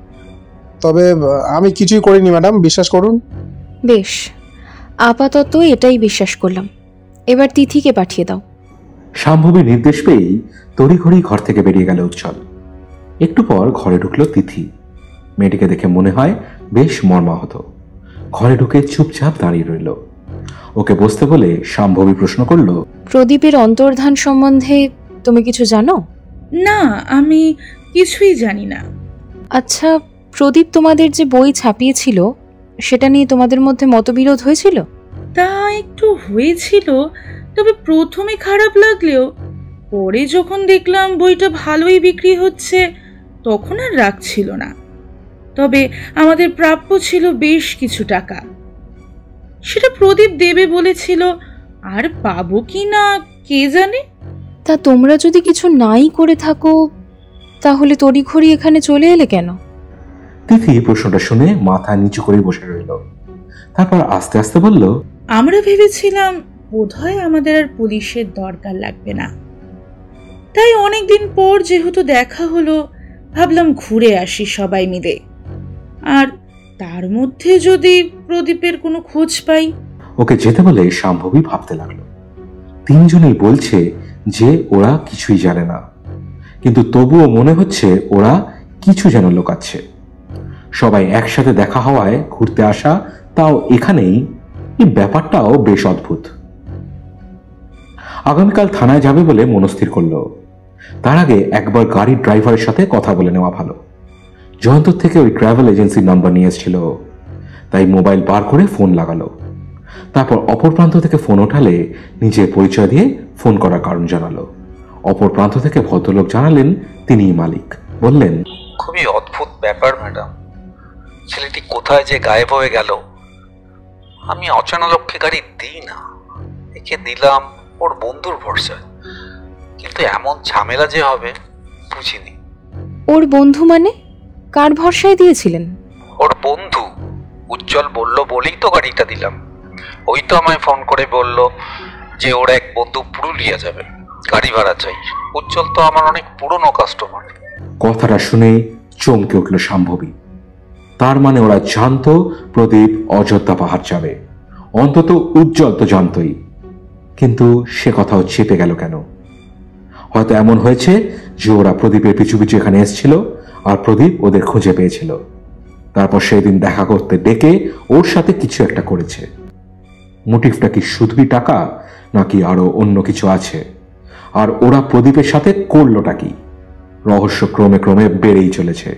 তবে আমি কিছুই করিনি ম্যাডাম, বিশ্বাস করুন। বেশ, আপাতত এটাই বিশ্বাস করলাম। এবার তিথিকে পাঠিয়ে দাও। শাম্ভবীর নির্দেশ পেয়েই তড়িঘড়ি ঘর থেকে বেরিয়ে গেল উজ্জ্বল। একটু পর ঘরে ঢুকলো তিথি। মেয়েটিকে দেখে মনে হয় বেশ মর্মাহত। ঘরে ঢুকে চুপচাপ দাঁড়িয়ে রইল। ওকে বসতে বলে শাম্ভবী প্রশ্ন করল, প্রদীপের অন্তর্ধান সম্বন্ধে তুমি কিছু জানো? না, আমি কিছুই জানি না। আচ্ছা, প্রদীপ তোমাদের যে বই ছাপিয়েছিল সেটা নিয়ে তোমাদের মধ্যে মতবিরোধ হয়েছিল? তা একটু হয়েছিল, তবে প্রথমে খারাপ লাগলেও পরে যখন দেখলাম বইটা ভালোই বিক্রি হচ্ছে তখন আর রাগ ছিল না। তবে আমাদের প্রাপ্য ছিল বেশ কিছু টাকা, সেটা প্রদীপ দেবে বলেছিল, আর পাবো কি না কে জানে। তা তোমরা যদি কিছু নাই করে থাকো তাহলে তড়িঘড়ি এখানে চলে এলে কেন? তিথি প্রশ্নটা শুনে মাথা নিচু করে বসে রইল। তারপর আস্তে আস্তে বলল, আমরা ভেবেছিলাম বোধহয় আমাদের আর পুলিশের দরকার লাগবে না, তাই অনেকদিন পর যেহেতু দেখা হলো ভাবলাম ঘুরে আসি সবাই মিলে। আর তার মধ্যে যদি প্রদীপের কোনো খোঁজ পাই। ওকে যেতে বলে শাম্ভবী ভাবতে লাগলো। তিনজনেই বলছে যে ওরা কিছুই জানে না, কিন্তু তবুও মনে হচ্ছে ওরা কিছু যেন লুকাচ্ছে। সবাই একসাথে দেখা হওয়ায় ঘুরতে আসা, তাও এখানেই, এই ব্যাপারটাও বেশ অদ্ভুত। আগামীকাল থানায় যাবে বলে মনস্থির করলো। তার আগে একবার গাড়ির ড্রাইভারের সাথে কথা বলে নেওয়া ভালো। জয়ন্তর থেকে ওই ট্রাভেল এজেন্সির নাম্বার নিয়ে এসেছিল, তাই মোবাইল বার করে ফোন লাগালো। তারপর অপর প্রান্ত থেকে ফোন ওঠালে নিজের পরিচয় দিয়ে ফোন করার কারণ জানালো। অপর প্রান্ত থেকে ভদ্রলোক জানালেন তিনিই মালিক। বললেন, খুবই অদ্ভুত ব্যাপার ম্যাডাম, ছেলেটি কোথায় যে গায়েব হয়ে গেল। আমি অচেনা লোককে গাড়ি দিই না, একে দিলাম ওর বন্ধুর ভরসায়, কিন্তু এমন ঝামেলা যে হবে বুঝিনি। ওর বন্ধু মানে? কার ভরসায় দিয়েছিলেন? ওর বন্ধু উজ্জ্বল বলল বলেই তো গাড়িটা দিলাম। ওই তো আমায় ফোন করে বলল যে ওর এক বন্ধু পুরুলিয়া যাবে, গাড়ি ভাড়া চাই। উজ্জ্বল তো আমার অনেক পুরনো কাস্টমার। কথাটা শুনে চমকে উঠল শাম্ভবী। তার মানে ওরা জানতো প্রদীপ অযোধ্যা পাহাড় যাবে, অন্তত উজ্জ্বল তো জানতই, কিন্তু সে কথাও চেপে গেল কেন? হয়তো এমন হয়েছে যে ওরা প্রদীপের পিছু পিছু এখানে এসেছিল আর প্রদীপ ওদের খুঁজে পেয়েছিল, তারপর সেদিন দেখা করতে ডেকে ওর সাথে কিছু একটা করেছে। মোটিভটা কি শুধুই টাকা, নাকি আরো অন্য কিছু আছে? আর ওরা প্রদীপের সাথে করলোটা কি? রহস্য ক্রমে ক্রমে বেড়েই চলেছে।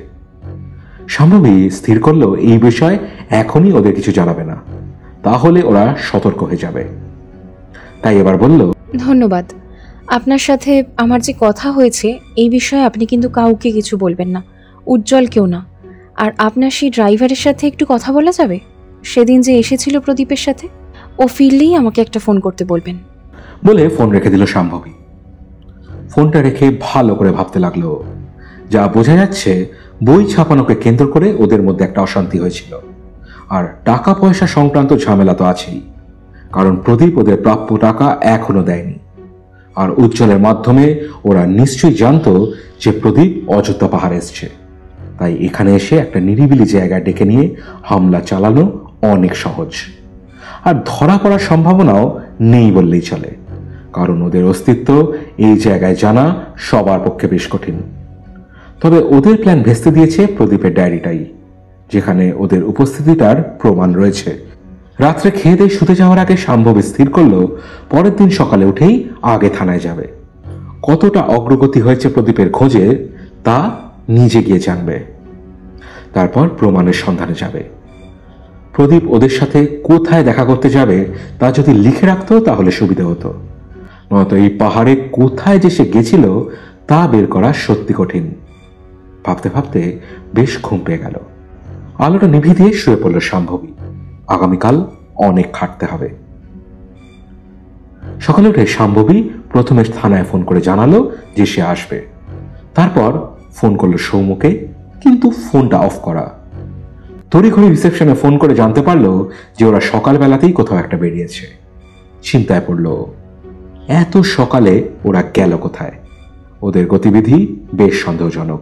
শাম্ভবী স্থির করলো এই বিষয়ে এখনই ওদের কিছু জানাবে না, তাহলে ওরা সতর্ক হয়ে যাবে। তাই এবার বলল, ধন্যবাদ। আপনার সাথে আমার যে কথা হয়েছে এই বিষয়ে আপনি কিন্তু কাউকে কিছু বলবেন না, উজ্জ্বল কেউ না। আর আপনার সেই ড্রাইভারের সাথে একটু কথা বলা যাবে? সেদিন যে এসেছিল প্রদীপের সাথে, ও ফিরলেই আমাকে একটা ফোন করতে বলবেন। বলে ফোন রেখে দিল শাম্ভবী। ফোনটা রেখে ভালো করে ভাবতে লাগলো। যা বোঝা যাচ্ছে বই ছাপানোকে কেন্দ্র করে ওদের মধ্যে একটা অশান্তি হয়েছিল, আর টাকা পয়সা সংক্রান্ত ঝামেলা তো আছেই, কারণ প্রদীপ ওদের প্রাপ্য টাকা এখনো দেয়নি। আর উজ্জ্বলের মাধ্যমে ওরা নিশ্চয়ই জানতো যে প্রদীপ অযোধ্যা পাহাড়ে এসছে, তাই এখানে এসে একটা নিরিবিলি জায়গায় ডেকে নিয়ে হামলা চালানো অনেক সহজ। আর ধরা পড়ার সম্ভাবনাও নেই বললেই চলে, কারণ ওদের অস্তিত্ব এই জায়গায় জানা সবার পক্ষে বেশ কঠিন। তবে ওদের প্ল্যান ভেস্তে দিয়েছে প্রদীপের ডায়েরিটাই, যেখানে ওদের উপস্থিতিটার প্রমাণ রয়েছে। রাত্রে খেয়ে দিয়ে শুতে যাওয়ার আগে শাম্ভবী স্থির করলো পরের দিন সকালে উঠেই আগে থানায় যাবে। কতটা অগ্রগতি হয়েছে প্রদীপের খোঁজে তা নিজে গিয়ে জানবে, তারপর প্রমাণের সন্ধানে যাবে। প্রদীপ ওদের সাথে কোথায় দেখা করতে যাবে তা যদি লিখে রাখতো তাহলে সুবিধা হতো, নয়তো এই পাহাড়ে কোথায় যে সে গেছিল তা বের করা সত্যি কঠিন। ভাবতে ভাবতে বেশ ঘুম পেয়ে গেল। আলোটা নিভিয়ে দিয়ে শুয়ে পড়ল শাম্ভবী। আগামীকাল অনেক খাটতে হবে। সকালে উঠে শাম্ভবী প্রথমে থানায় ফোন করে জানালো যে সে আসবে। তারপর ফোন করলো সৌম্যকে, কিন্তু ফোনটা অফ করা। তড়িঘড়ি রিসেপশনে ফোন করে জানতে পারলো যে ওরা সকালবেলাতেই কোথাও একটা বেরিয়েছে। চিন্তায় পড়ল, এত সকালে ওরা গেল কোথায়? ওদের গতিবিধি বেশ সন্দেহজনক।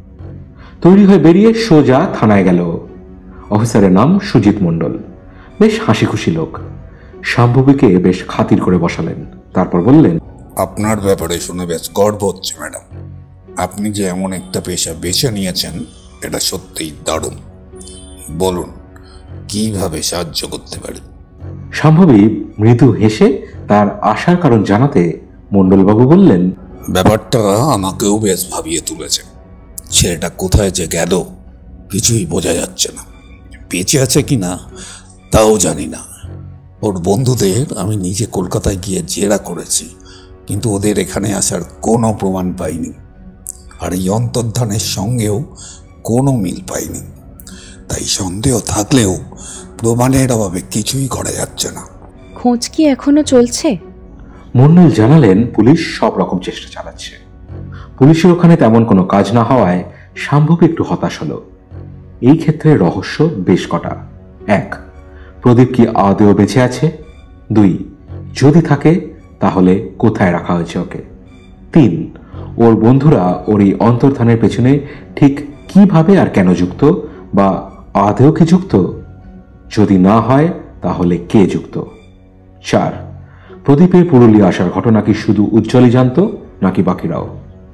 তৈরি হয়ে বেরিয়ে সোজা থানায় গেল। অফিসারের নাম সুজিত মণ্ডল, বেশ হাসি খুশি লোক। শাম্ভবীকে বেশ খাতির করে বসালেন, তারপর বললেন, আপনার ব্যাপারে শুনে বেশ গর্ব হচ্ছে ম্যাডাম। আপনি যে এমন একটা পেশা বেছে নিয়েছেন এটা সত্যিই দারুণ। বলুন কিভাবে সাহায্য করতে পারি? শাম্ভবী মৃদু হেসে তার আসার কারণ জানাতে মণ্ডলবাবু বললেন, ব্যাপারটা আমাকেও বেশ ভাবিয়ে তুলেছে। ছেলেটা কোথায় যে গেল কিছুই বোঝা যাচ্ছে না, বেঁচে আছে কিনা তাও জানি না। ওর বন্ধুদের আমি নিজে কলকাতায় গিয়ে জেরা করেছি, কিন্তু ওদের এখানে আসার কোনো প্রমাণ পাইনি। আর এই অন্তর্ধানের সঙ্গেও কোনো মিল পাইনি, তাই সন্দেহ থাকলেও প্রমাণের অভাবে কিছুই করা যাচ্ছে না। খোঁজ কি এখনো চলছে? মণ্ডল জানালেন, পুলিশ সব রকম চেষ্টা চালাচ্ছে। পুলিশের ওখানে তেমন কোনো কাজ না হওয়ায় শাম্ভবী একটু হতাশ হলো। এই ক্ষেত্রে রহস্য বেশ কটা। 1, প্রদীপ কি আদৌ বেঁচে আছে? 2, যদি থাকে তাহলে কোথায় রাখা হয়েছে ওকে? 3, ওর বন্ধুরা ওর এই অন্তর্ধানের পেছনে ঠিক কিভাবে আর কেন যুক্ত, বা আদৌ কি যুক্ত? যদি না হয় তাহলে কে যুক্ত? 4, প্রদীপের পুরুলিয়া আসার ঘটনা কি শুধু উজ্জ্বলই জানতো নাকি বাকিরাও?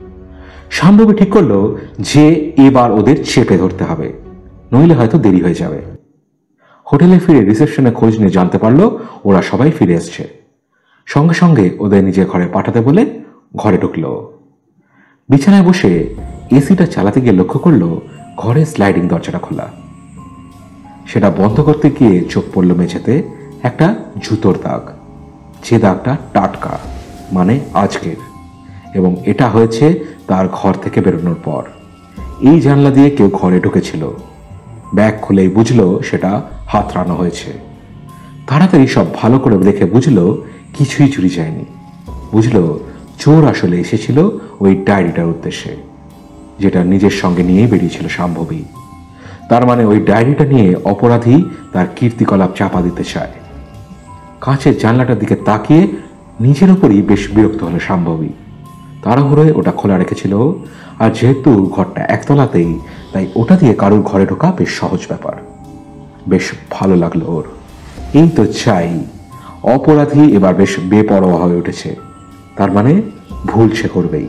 শাম্ভবী ঠিক করলো যে এবার ওদের চেপে ধরতে হবে, নইলে হয়তো দেরি হয়ে যাবে। হোটেলে ফিরে রিসেপশনে খোঁজ নিয়ে জানতে পারলো ওরা সবাই ফিরে এসছে। সঙ্গে সঙ্গে ওদের নিজের ঘরে পাঠাতে বলে ঘরে ঢুকলো। বিছানায় বসে এসিটা চালাতে গিয়ে লক্ষ্য করলো ঘরে স্লাইডিং দরজাটা খোলা। সেটা বন্ধ করতে গিয়ে চোখ পড়ল মেঝেতে একটা জুতোর দাগ, যে দাগটা টাটকা, মানে আজকের, এবং এটা হয়েছে তার ঘর থেকে বেরোনোর পর। এই জানলা দিয়ে কেউ ঘরে ঢুকেছিল। ব্যাগ খুলেই বুঝলো সেটা হাতড়ানো হয়েছে। তাড়াতাড়ি সব ভালো করে দেখে বুঝলো কিছুই চুরি যায়নি। বুঝলো চোর আসলে এসেছিল ওই ডায়েরিটার উদ্দেশ্যে, যেটা নিজের সঙ্গে নিয়ে বেরিয়েছিল শাম্ভবী। তার মানে ওই ডায়েরিটা নিয়ে অপরাধী তার কীর্তিকলাপ চাপা দিতে চায়। কাঁচের জানলাটার দিকে তাকিয়ে নিজের উপরই বেশ বিরক্ত হলো শাম্ভবী। তাড়াহুড়োয় ওটা খোলা রেখেছিল, আর যেহেতু ঘরটা একতলাতেই, তাই ওটা দিয়ে কারোর ঘরে ঢোকা বেশ সহজ ব্যাপার। বেশ ভালো লাগলো ওর। এই তো চাই, অপরাধী এবার বেশ বেপরোয়া হয়ে উঠেছে। তার মানে ভুল সে করবেই।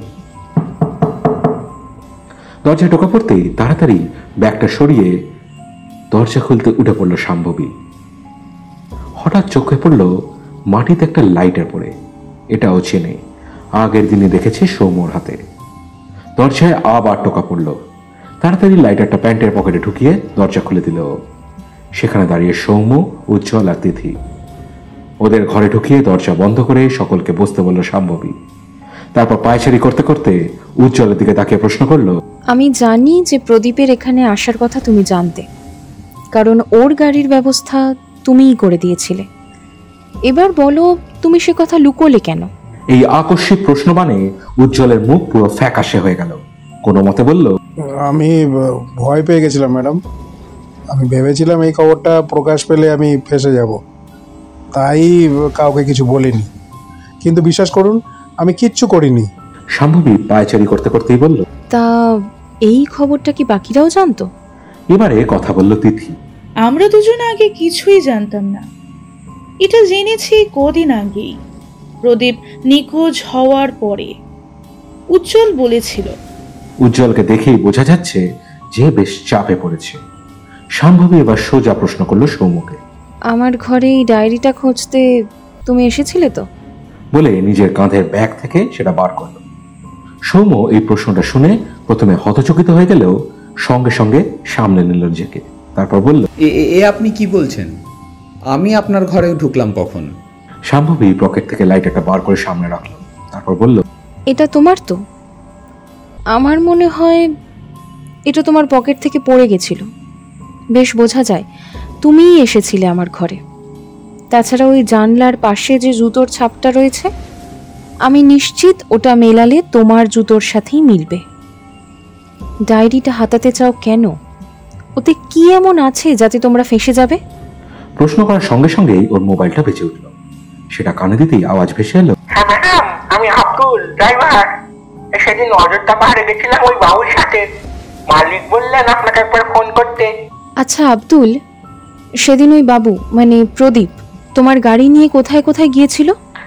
দরজায় ঢোকা পড়তেই তাড়াতাড়ি ব্যাগটা সরিয়ে দরজা খুলতে উঠে পড়ল শাম্ভবী। হঠাৎ চোখে পড়ল মাটিতে একটা লাইটার পড়ে। এটাও চেনে, আগের দিনে দেখেছে সৌম্যর হাতে। দরজায় আবার টোকা পড়ল। তাড়াতাড়ি লাইটারটা প্যান্টের পকেটে ঢুকিয়ে দরজা খুলে দিল। সেখানে দাঁড়িয়ে সৌম্য, উজ্জ্বল আর তিথি। ওদের ঘরে ঢুকিয়ে দরজা বন্ধ করে সকলকে বসতে বলল শাম্ভবী। তারপর পায়চারি করতে করতে উজ্জ্বলের দিকে তাকিয়ে প্রশ্ন করলো, আমি জানি যে প্রদীপের এখানে আসার কথা তুমি জানতে, কারণ ওর গাড়ির ব্যবস্থা তুমিই করে দিয়েছিলে। এবার বলো, তুমি সে কথা লুকোলে কেন? এই আকস্মিক প্রশ্ন মানে উজ্জ্বলের মুখ পুরো ফ্যাকাশে হয়ে গেল। কোনো মতে বলল, আমি ভয় পেয়ে গেছিলাম ম্যাডাম। আমি ভেবেছিলাম এই খবরটা প্রকাশ পেলে আমি ফেঁসে যাব, তাই কাউকে কিছু বলিনি। কিন্তু বিশ্বাস করুন, আমি কিচ্ছু করিনি। শাম্ভবী পায়চারি করতে করতেই বলল, তা এই খবরটা কি বাকিরাও জানতো? এবারে কথা বলল তিথি। আমরা দুজন আগে কিছুই জানতাম না। এটা জেনেছি কদিন আগেই, প্রদীপ নিখোঁজ হওয়ার পরে। উজ্জ্বল বলেছিল। উজ্জ্বলকে দেখেই বোঝা যাচ্ছে যে বেশ চাপে পড়েছে। শাম্ভবী এবার সোজা প্রশ্ন করলো সৌম্যকে, আমার ঘরে এই ডায়েরিটা খুঁজতে তুমি এসেছিলে তো? বলে নিজের কাঁধের ব্যাগ থেকে সেটা বার করল। সৌম্য এই প্রশ্নটা শুনে প্রথমে হতচকিত হয়ে গেলেও সঙ্গে সঙ্গে সামলে নিল নিজেকে। তারপর বলল, এ আপনি কি বলছেন? আমি আপনার ঘরে ঢুকলাম কখন? শাম্ভবী পকেট থেকে লাইটারটা বার করে সামনে রাখলো। তারপর বলল, এটা তোমার তো? আমার মনে হয় এটা তোমার পকেট থেকে পড়ে গেছিল। বেশ বোঝা যায় তুমিই এসেছিলে আমার ঘরে। তাছাড়া ওই জানলার পাশে যে জুতোর ছাপটা রয়েছে, আমি নিশ্চিত ওটা মেলালে তোমার জুতোর সাথেই মিলবে। ডায়েরিটা হাতাতে চাও কেন? ওতে কি এমন আছে যাতে তোমরা ফেঁসে যাবে? প্রশ্ন করার সঙ্গে সঙ্গেই ওর মোবাইলটা বেজে উঠল। সেটা কানে দিতেই আওয়াজ ভেসে এলো, হ্যাঁ ম্যাডাম, আমি আব্দুল, ড্রাইভার। সেদিন অযোধ্যা পাহাড়ে গেছিলাম ওই বাবুর সাথে। মালিক বললেন আপনাকে একবার ফোন করতে। আচ্ছা আব্দুল, সেদিন ওই বাবু মানে প্রদীপ তোমার গাড়ি নিয়ে কোথায় কোথায় গিয়েছিল?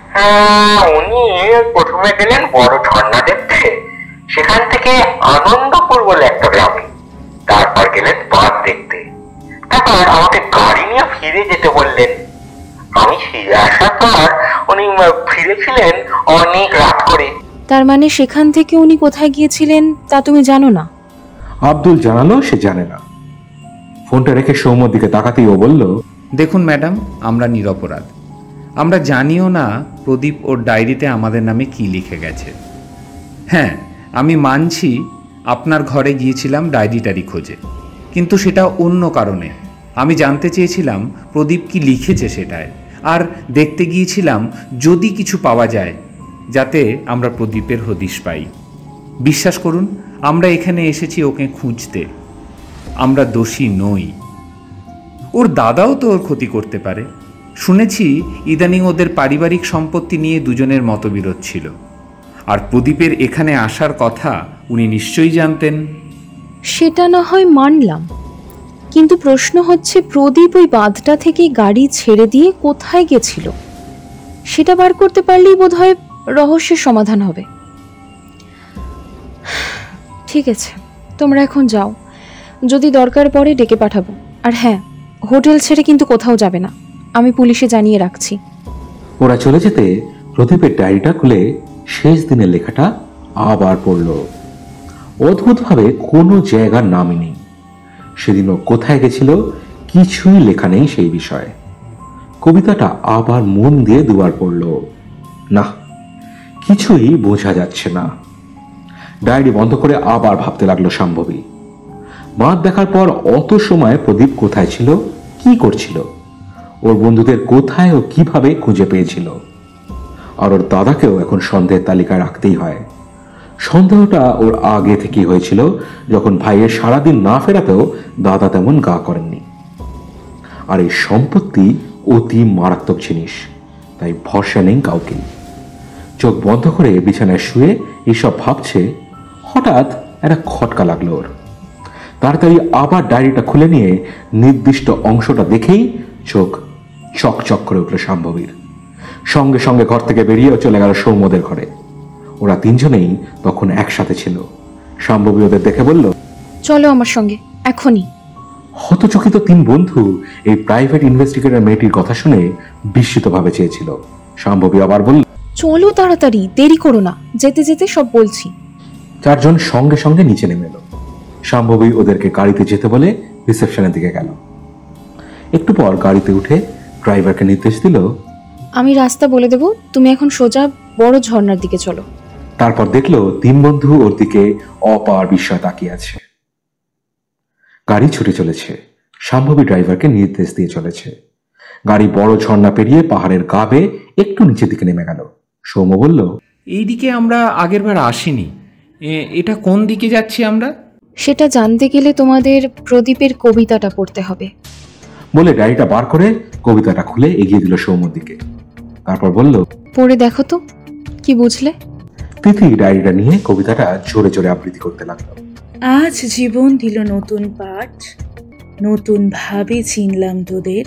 উনি প্রথমে গেলেন বড় ঝর্ণা দেখতে, সেখান থেকে আনন্দপুর বলে একটা গ্রামে। তারপর গেলেন বাঁধ দেখতে। তারপর আমাকে গাড়ি নিয়ে ফিরে যেতে বললেন। আমি ফিরে আসার পর উনি ফিরেছিলেন অনেক রাত করে। তার মানে সেখান থেকে উনি কোথায় গিয়েছিলেন তা তুমি জানো না? আব্দুল জানালো সে জানে না। ফোনটা রেখে সৌম্যর দিকে তাকাতেই ও বলল, দেখুন ম্যাডাম, আমরা নিরপরাধ। আমরা জানিও না প্রদীপ ওর ডায়েরিতে আমাদের নামে কি লিখে গেছে। হ্যাঁ, আমি মানছি আপনার ঘরে গিয়েছিলাম ডায়েরিটারি খোঁজে, কিন্তু সেটা অন্য কারণে। আমি জানতে চেয়েছিলাম প্রদীপ কি লিখেছে সেটায়, আর দেখতে গিয়েছিলাম যদি কিছু পাওয়া যায় যাতে আমরা প্রদীপের হদিশ পাই। বিশ্বাস করুন, আমরা এখানে এসেছি ওকে খুঁজতে। আমরা দোষী নই। ওর দাদাও তো ওর ক্ষতি করতে পারে। শুনেছি ইদানিং ওদের পারিবারিক সম্পত্তি নিয়ে দুজনের মতবিরোধ ছিল, আর প্রদীপের এখানে আসার কথা উনি নিশ্চয়ই জানতেন। সেটা না হয় মানলাম, কিন্তু প্রশ্ন হচ্ছে প্রদীপ ওই বাঁধটা থেকে গাড়ি ছেড়ে দিয়ে কোথায় গেছিল সেটা বার করতে পারলেই বোধহয় রহস্যের সমাধান হবে। ঠিক আছে, তোমরা এখন যাও। যদি দরকার পড়ে ডেকে পাঠাবো। আর হ্যাঁ, হোটেল ছেড়ে কিন্তু কোথাও যাবে না, আমি পুলিশে জানিয়ে রাখছি। ওরা চলে যেতে প্রদীপের ডায়েরিটা খুলে শেষ দিনের লেখাটা আবার পড়ল। অদ্ভুতভাবে কোনো জায়গার নামই নেই। সেদিনও কোথায় গেছিল কিছুই লেখা নেই সেই বিষয়ে। কবিতাটা আবার মন দিয়ে দুবার পড়ল। না, কিছুই বোঝা যাচ্ছে না। ডায়েরি বন্ধ করে আবার ভাবতে লাগলো শাম্ভবী। বাঁধ দেখার পর অত সময় প্রদীপ কোথায় ছিল, কি করছিল, ওর বন্ধুদের কোথায় ও কিভাবে খুঁজে পেয়েছিল। আর ওর দাদাকেও এখন সন্দেহের তালিকায় রাখতেই হয়। সন্দেহটা ওর আগে থেকেই হয়েছিল, যখন ভাইয়ের সারাদিন না ফেরাতেও দাদা তেমন গা করেননি। আর এই সম্পত্তি অতি মারাত্মক জিনিস, তাই ভরসা নেই কাউকে। চোখ বন্ধ করে বিছানায় শুয়ে এইসব ভাবছে, হঠাৎ একটা খটকা লাগলো ওর। তাড়াতাড়ি আবার ডায়েরিটা খুলে নিয়ে নির্দিষ্ট অংশটা দেখেই চোখ চকচক করে উঠল শাম্ভবীর। সঙ্গে সঙ্গে ঘর থেকে বেরিয়েও চলে গেল সৌম্যদের ঘরে। ওরা তিনজনেই তখন একসাথে ছিল। শাম্ভবী ওদের দেখে বলল, চলো আমার সঙ্গে এখনই। হতচকিত তিন বন্ধু এই প্রাইভেট ইনভেস্টিগেটর মেয়েটির কথা শুনে বিস্মিতভাবে চেয়েছিল। শাম্ভবী আবার বলল, চলো তাড়াতাড়ি, দেরি করো না, যেতে যেতে সব বলছি। চারজন সঙ্গে সঙ্গে নিচে নেমে এলো। শাম্ভবী ওদেরকে গাড়িতে যেতে বলে রিসেপশনের দিকে গেল। একটু পর গাড়িতে উঠে ড্রাইভারকে নির্দেশ দিল, আমি রাস্তা বলে দেব, তুমি এখন সোজা বড় ঝর্ণার দিকে চলো। তারপর দেখলো তিন বন্ধু ওর দিকে অপার বিস্ময় তাকিয়ে আছে। গাড়ি ছুটে চলেছে। শাম্ভবী ড্রাইভারকে নির্দেশ দিয়ে চলেছে। গাড়ি বড় ঝর্ণা পেরিয়ে পাহাড়ের গা বেয়ে একটু নিচের দিকে নেমে গেল। সৌম্য বলল, এই দিকে আমরা আগেরবার আসিনি, এটা কোন দিকে যাচ্ছি আমরা? সেটা জানতে গেলে তোমাদের প্রদীপের কবিতাটা পড়তে হবে। বলে ডায়েরিটা বার করে কবিতাটা খুলে এগিয়ে দিল সৌম্যর দিকে। তারপর বলল, পড়ে দেখো তো, কি বুঝলে? তিথি ডায়েরিটা নিয়ে কবিতাটা জোরে জোরে আবৃত্তি করতে লাগলো। আজ জীবন দিল নতুন পাঠ, নতুন ভাবে চিনলাম তোদের,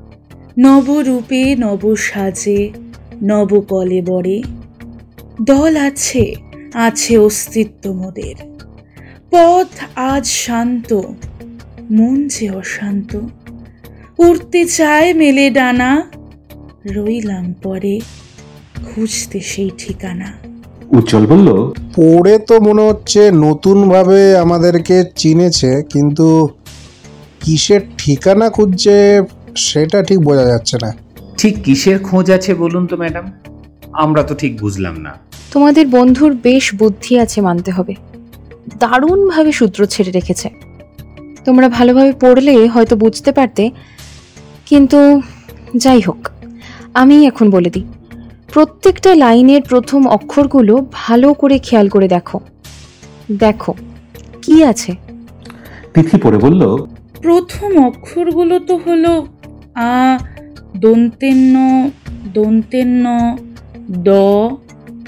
নবরূপে নব সাজে নব কলে বরে, দল আছে আছে অস্তিত্ব মোদের, পথ আজ শান্ত, মন যে অশান্ত, উড়তে চায় মেলে ডানা, রইলাম পরে খুঁজতে সেই ঠিকানা। উজ্জ্বল বলল, পড়ে তো মনে হচ্ছে নতুনভাবে আমাদেরকে চিনেছে, কিন্তু কিসের ঠিকানা খুঁজছে সেটা ঠিক বোঝা যাচ্ছে না। ঠিক কিসের খোঁজ আছে বলুন তো ম্যাডাম, আমরা তো ঠিক বুঝলাম না। তোমাদের বন্ধুর বেশ বুদ্ধি আছে মানতে হবে, দারুণভাবে সূত্র ছেড়ে রেখেছে। তোমরা ভালোভাবে পড়লে হয়তো বুঝতে পারতে, কিন্তু যাই হোক, আমি এখন বলে দিই। প্রত্যেকটা লাইনের প্রথম অক্ষরগুলো ভালো করে খেয়াল করে দেখো। দেখো কি আছে। তিথি পড়ে বলল, প্রথম অক্ষরগুলো তো হলো আ, দন্তেন্ন, দন্তেন্ন, দ, প,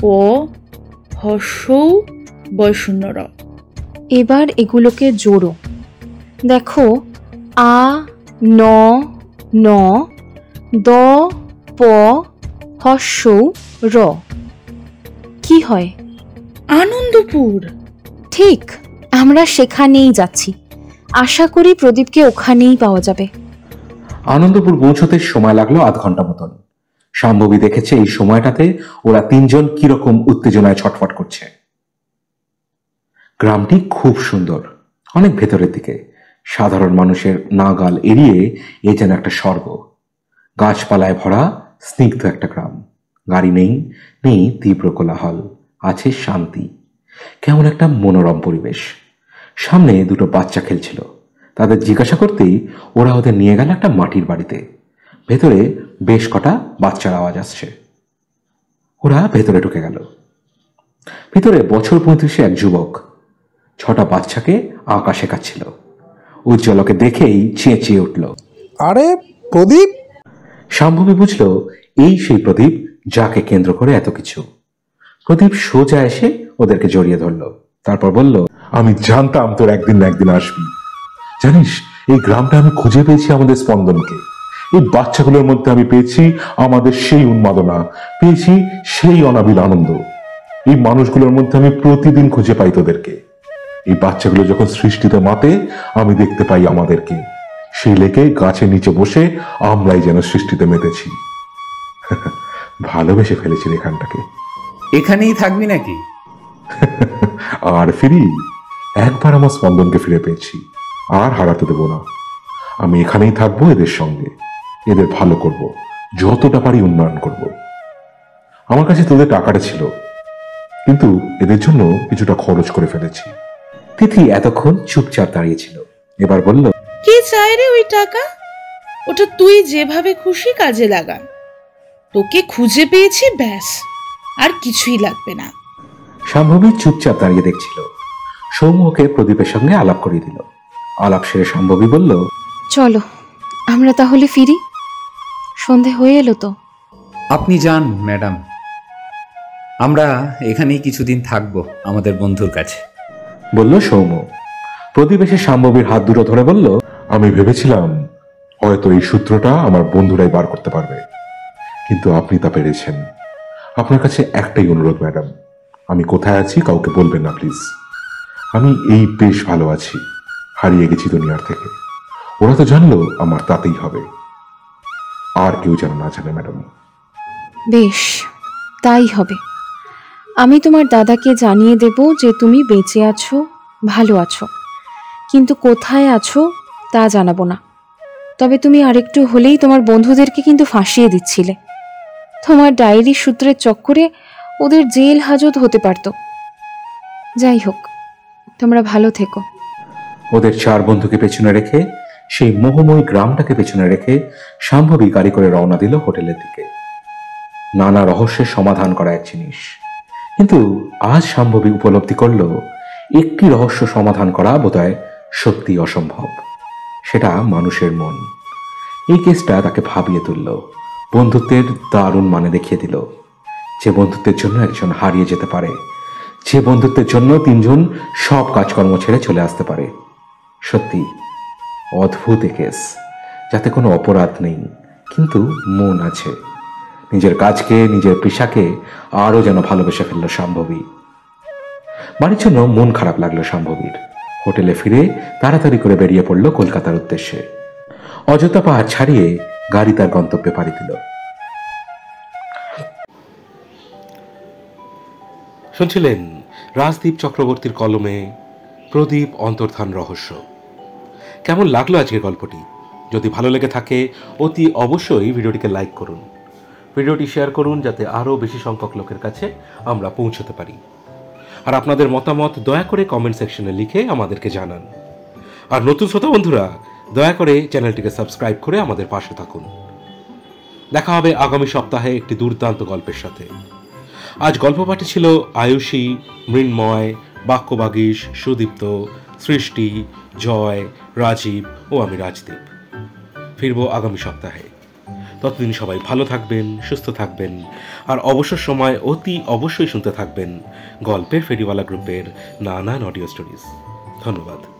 হর্ষৌ, বয়শূন্য র। এবার এগুলোকে জোড়ো। দেখো, আ, ন, ন, দ, প, হর্ষৌ, র। কি হয়? আনন্দপুর। ঠিক, আমরা সেখানেই যাচ্ছি। আশা করি প্রদীপকে ওখানেই পাওয়া যাবে। আনন্দপুর পৌঁছতে সময় লাগলো আধ ঘন্টা মতন। শাম্ভবী দেখেছে এই সময়টাতে ওরা তিনজন কিরকম উত্তেজনায় ছটফট করছে। গ্রামটি খুব সুন্দর, অনেক ভেতরের দিকে। সাধারণ মানুষের নাগাল এড়িয়ে এ যেন একটা স্বর্গ। গাছপালায় ভরা স্নিগ্ধ একটা গ্রাম। গাড়ি নেই, নেই তীব্র কোলাহল, আছে শান্তি। কেমন একটা মনোরম পরিবেশ। সামনে দুটো বাচ্চা খেলছিল। তাদের জিজ্ঞাসা করতেই ওরা ওদের নিয়ে গেল একটা মাটির বাড়িতে। ভেতরে বেশ কটা বাচ্চার আওয়াজ আসছে। ওরা ভেতরে ঢুকে গেল। ভিতরে বছর 35 এক যুবক 6টা বাচ্চাকে আঁকা শেখাচ্ছিল। উজ্জ্বলকে দেখেই চেঁচিয়ে উঠল, আরে প্রদীপ! শাম্ভবী বুঝল এই সেই প্রদীপ যাকে কেন্দ্র করে এত কিছু। প্রদীপ সোজা এসে ওদেরকে জড়িয়ে ধরল। তারপর বলল, আমি জানতাম তোর একদিন না একদিন আসবি। জানিস, এই গ্রামটা আমি খুঁজে পেয়েছি আমাদের স্পন্দনকে। এই বাচ্চাগুলোর মধ্যে আমি পেয়েছি আমাদের সেই উন্মাদনা, পেয়েছি সেই অনাবিল আনন্দ। এই মানুষগুলোর মধ্যে আমি প্রতিদিন খুঁজে পাই তোদেরকে। এই বাচ্চাগুলো যখন সৃষ্টিতে মাতে, আমি দেখতে পাই আমাদেরকে। সেই লেকে গাছের নিচে বসে আমরাই যেন সৃষ্টিতে মেতেছি। ভালোবেসে ফেলেছি এখানটাকে। এখানেই থাকবি নাকি? আর ফিরি? একবার আমার স্পন্দনকে ফিরে পেয়েছি, আর হারাতে দেব না। আমি এখানেই থাকবো এদের সঙ্গে, এদের ভালো করব, যতটা পারি উন্নয়ন করব। আমার কাছে তোদের টাকাটা ছিল, কিন্তু এদের জন্য কিছুটা খরচ করে ফেলেছি। তিথি এতক্ষণ চুপচাপ দাঁড়িয়েছিল, এবার বলল, কি চাই রে ওই টাকা? ওটা তুই যেভাবে খুশি কাজে লাগা। তোকে খুঁজে পেয়েছি, ব্যাস, আর কিছুই লাগবে না। শাম্ভবী চুপচাপ দাঁড়িয়ে দেখছিল। সৌম্যকে প্রদীপের সঙ্গে আলাপ করিয়ে দিল। আলাপ সেরে শাম্ভবী বলল, চলো আমরা তাহলে ফিরি, সন্ধে হয়ে এলো তো। আপনি যান ম্যাডাম, আমরা এখানেই কিছুদিন থাকবো আমাদের বন্ধুর কাছে, বলল সৌম্য। প্রদীপ এসে শাম্ভবীর হাত দুটো ধরে বলল, আমি ভেবেছিলাম হয়তো এই সূত্রটা আমার বন্ধুরাই বার করতে পারবে, কিন্তু আপনি তা পেরেছেন। আপনার কাছে একটাই অনুরোধ ম্যাডাম, আমি কোথায় আছি কাউকে বলবেন না প্লিজ। আমি এই বেশ ভালো আছি, হারিয়ে গেছি দুনিয়ার থেকে। ওরা তো জানলো আমার তাতেই হবে, আর কেউ যেন না জানে ম্যাডাম। বেশ, তাই হবে। আমি তোমার দাদাকে জানিয়ে দেব যে তুমি বেঁচে আছো, ভালো আছো, কিন্তু কোথায় আছো তা জানাবো না। তবে তুমি আরেকটু হলেই তোমার বন্ধুদেরকে কিন্তু ফাঁসিয়ে দিচ্ছিলে। তোমার ডায়েরির সূত্রের চক্করে ওদের জেল হাজত হতে পারত। যাই হোক, তোমরা ভালো থেকো। ওদের 4 বন্ধুকে পেছনে রেখে, সেই মোহময় গ্রামটাকে পেছনে রেখে শাম্ভবী গাড়ি করে রওনা দিল হোটেলের দিকে। নানা রহস্যের সমাধান করা এক জিনিস, কিন্তু আজ শাম্ভবী উপলব্ধি করল একটি রহস্য সমাধান করা বোধহয় সত্যি অসম্ভব। সেটা মানুষের মন। এই কেসটা তাকে ভাবিয়ে তুলল, বন্ধুত্বের দারুণ মানে দেখিয়ে দিল। যে বন্ধুত্বের জন্য একজন হারিয়ে যেতে পারে, যে বন্ধুত্বের জন্য 3 জন সব কাজকর্ম ছেড়ে চলে আসতে পারে। সত্যি অদ্ভুত কেস, যাতে কোনো অপরাধ নেই, কিন্তু মন আছে। নিজের কাজকে, নিজের পেশাকে আরও যেন ভালোবেসে ফেলল শাম্ভবী। বাড়ির জন্য মন খারাপ লাগলো শাম্ভবীর। হোটেলে ফিরে তাড়াতাড়ি করে বেরিয়ে পড়ল কলকাতার উদ্দেশ্যে। অযোধ্যা পাহাড় ছাড়িয়ে গাড়ি তার গন্তব্যে পাড়ি দিল। শুনছিলেন রাজদীপ চক্রবর্তীর কলমে প্রদীপ অন্তর্ধান রহস্য। কেমন লাগলো আজকের গল্পটি? যদি ভালো লেগে থাকে অতি অবশ্যই ভিডিওটিকে লাইক করুন, ভিডিওটি শেয়ার করুন, যাতে আরও বেশি সংখ্যক লোকের কাছে আমরা পৌঁছতে পারি। আর আপনাদের মতামত দয়া করে কমেন্ট সেকশনে লিখে আমাদেরকে জানান। আর নতুন শ্রোতা বন্ধুরা, দয়া করে চ্যানেলটিকে সাবস্ক্রাইব করে আমাদের পাশে থাকুন। দেখা হবে আগামী সপ্তাহে একটি দুর্দান্ত গল্পের সাথে। আজ গল্প পাঠে ছিল আয়ুষী, মৃন্ময়, বাক্যবাগীশ, সুদীপ্ত, সৃষ্টি, জয়, রাজীব ও আমি রাজদীপ। ফিরবো আগামী সপ্তাহে। ততদিন সবাই ভালো থাকবেন, সুস্থ থাকবেন, আর অবসর সময় অতি অবশ্যই শুনতে থাকবেন গল্পের ফেরিওয়ালা গ্রুপের নানান অডিও স্টোরিজ। ধন্যবাদ।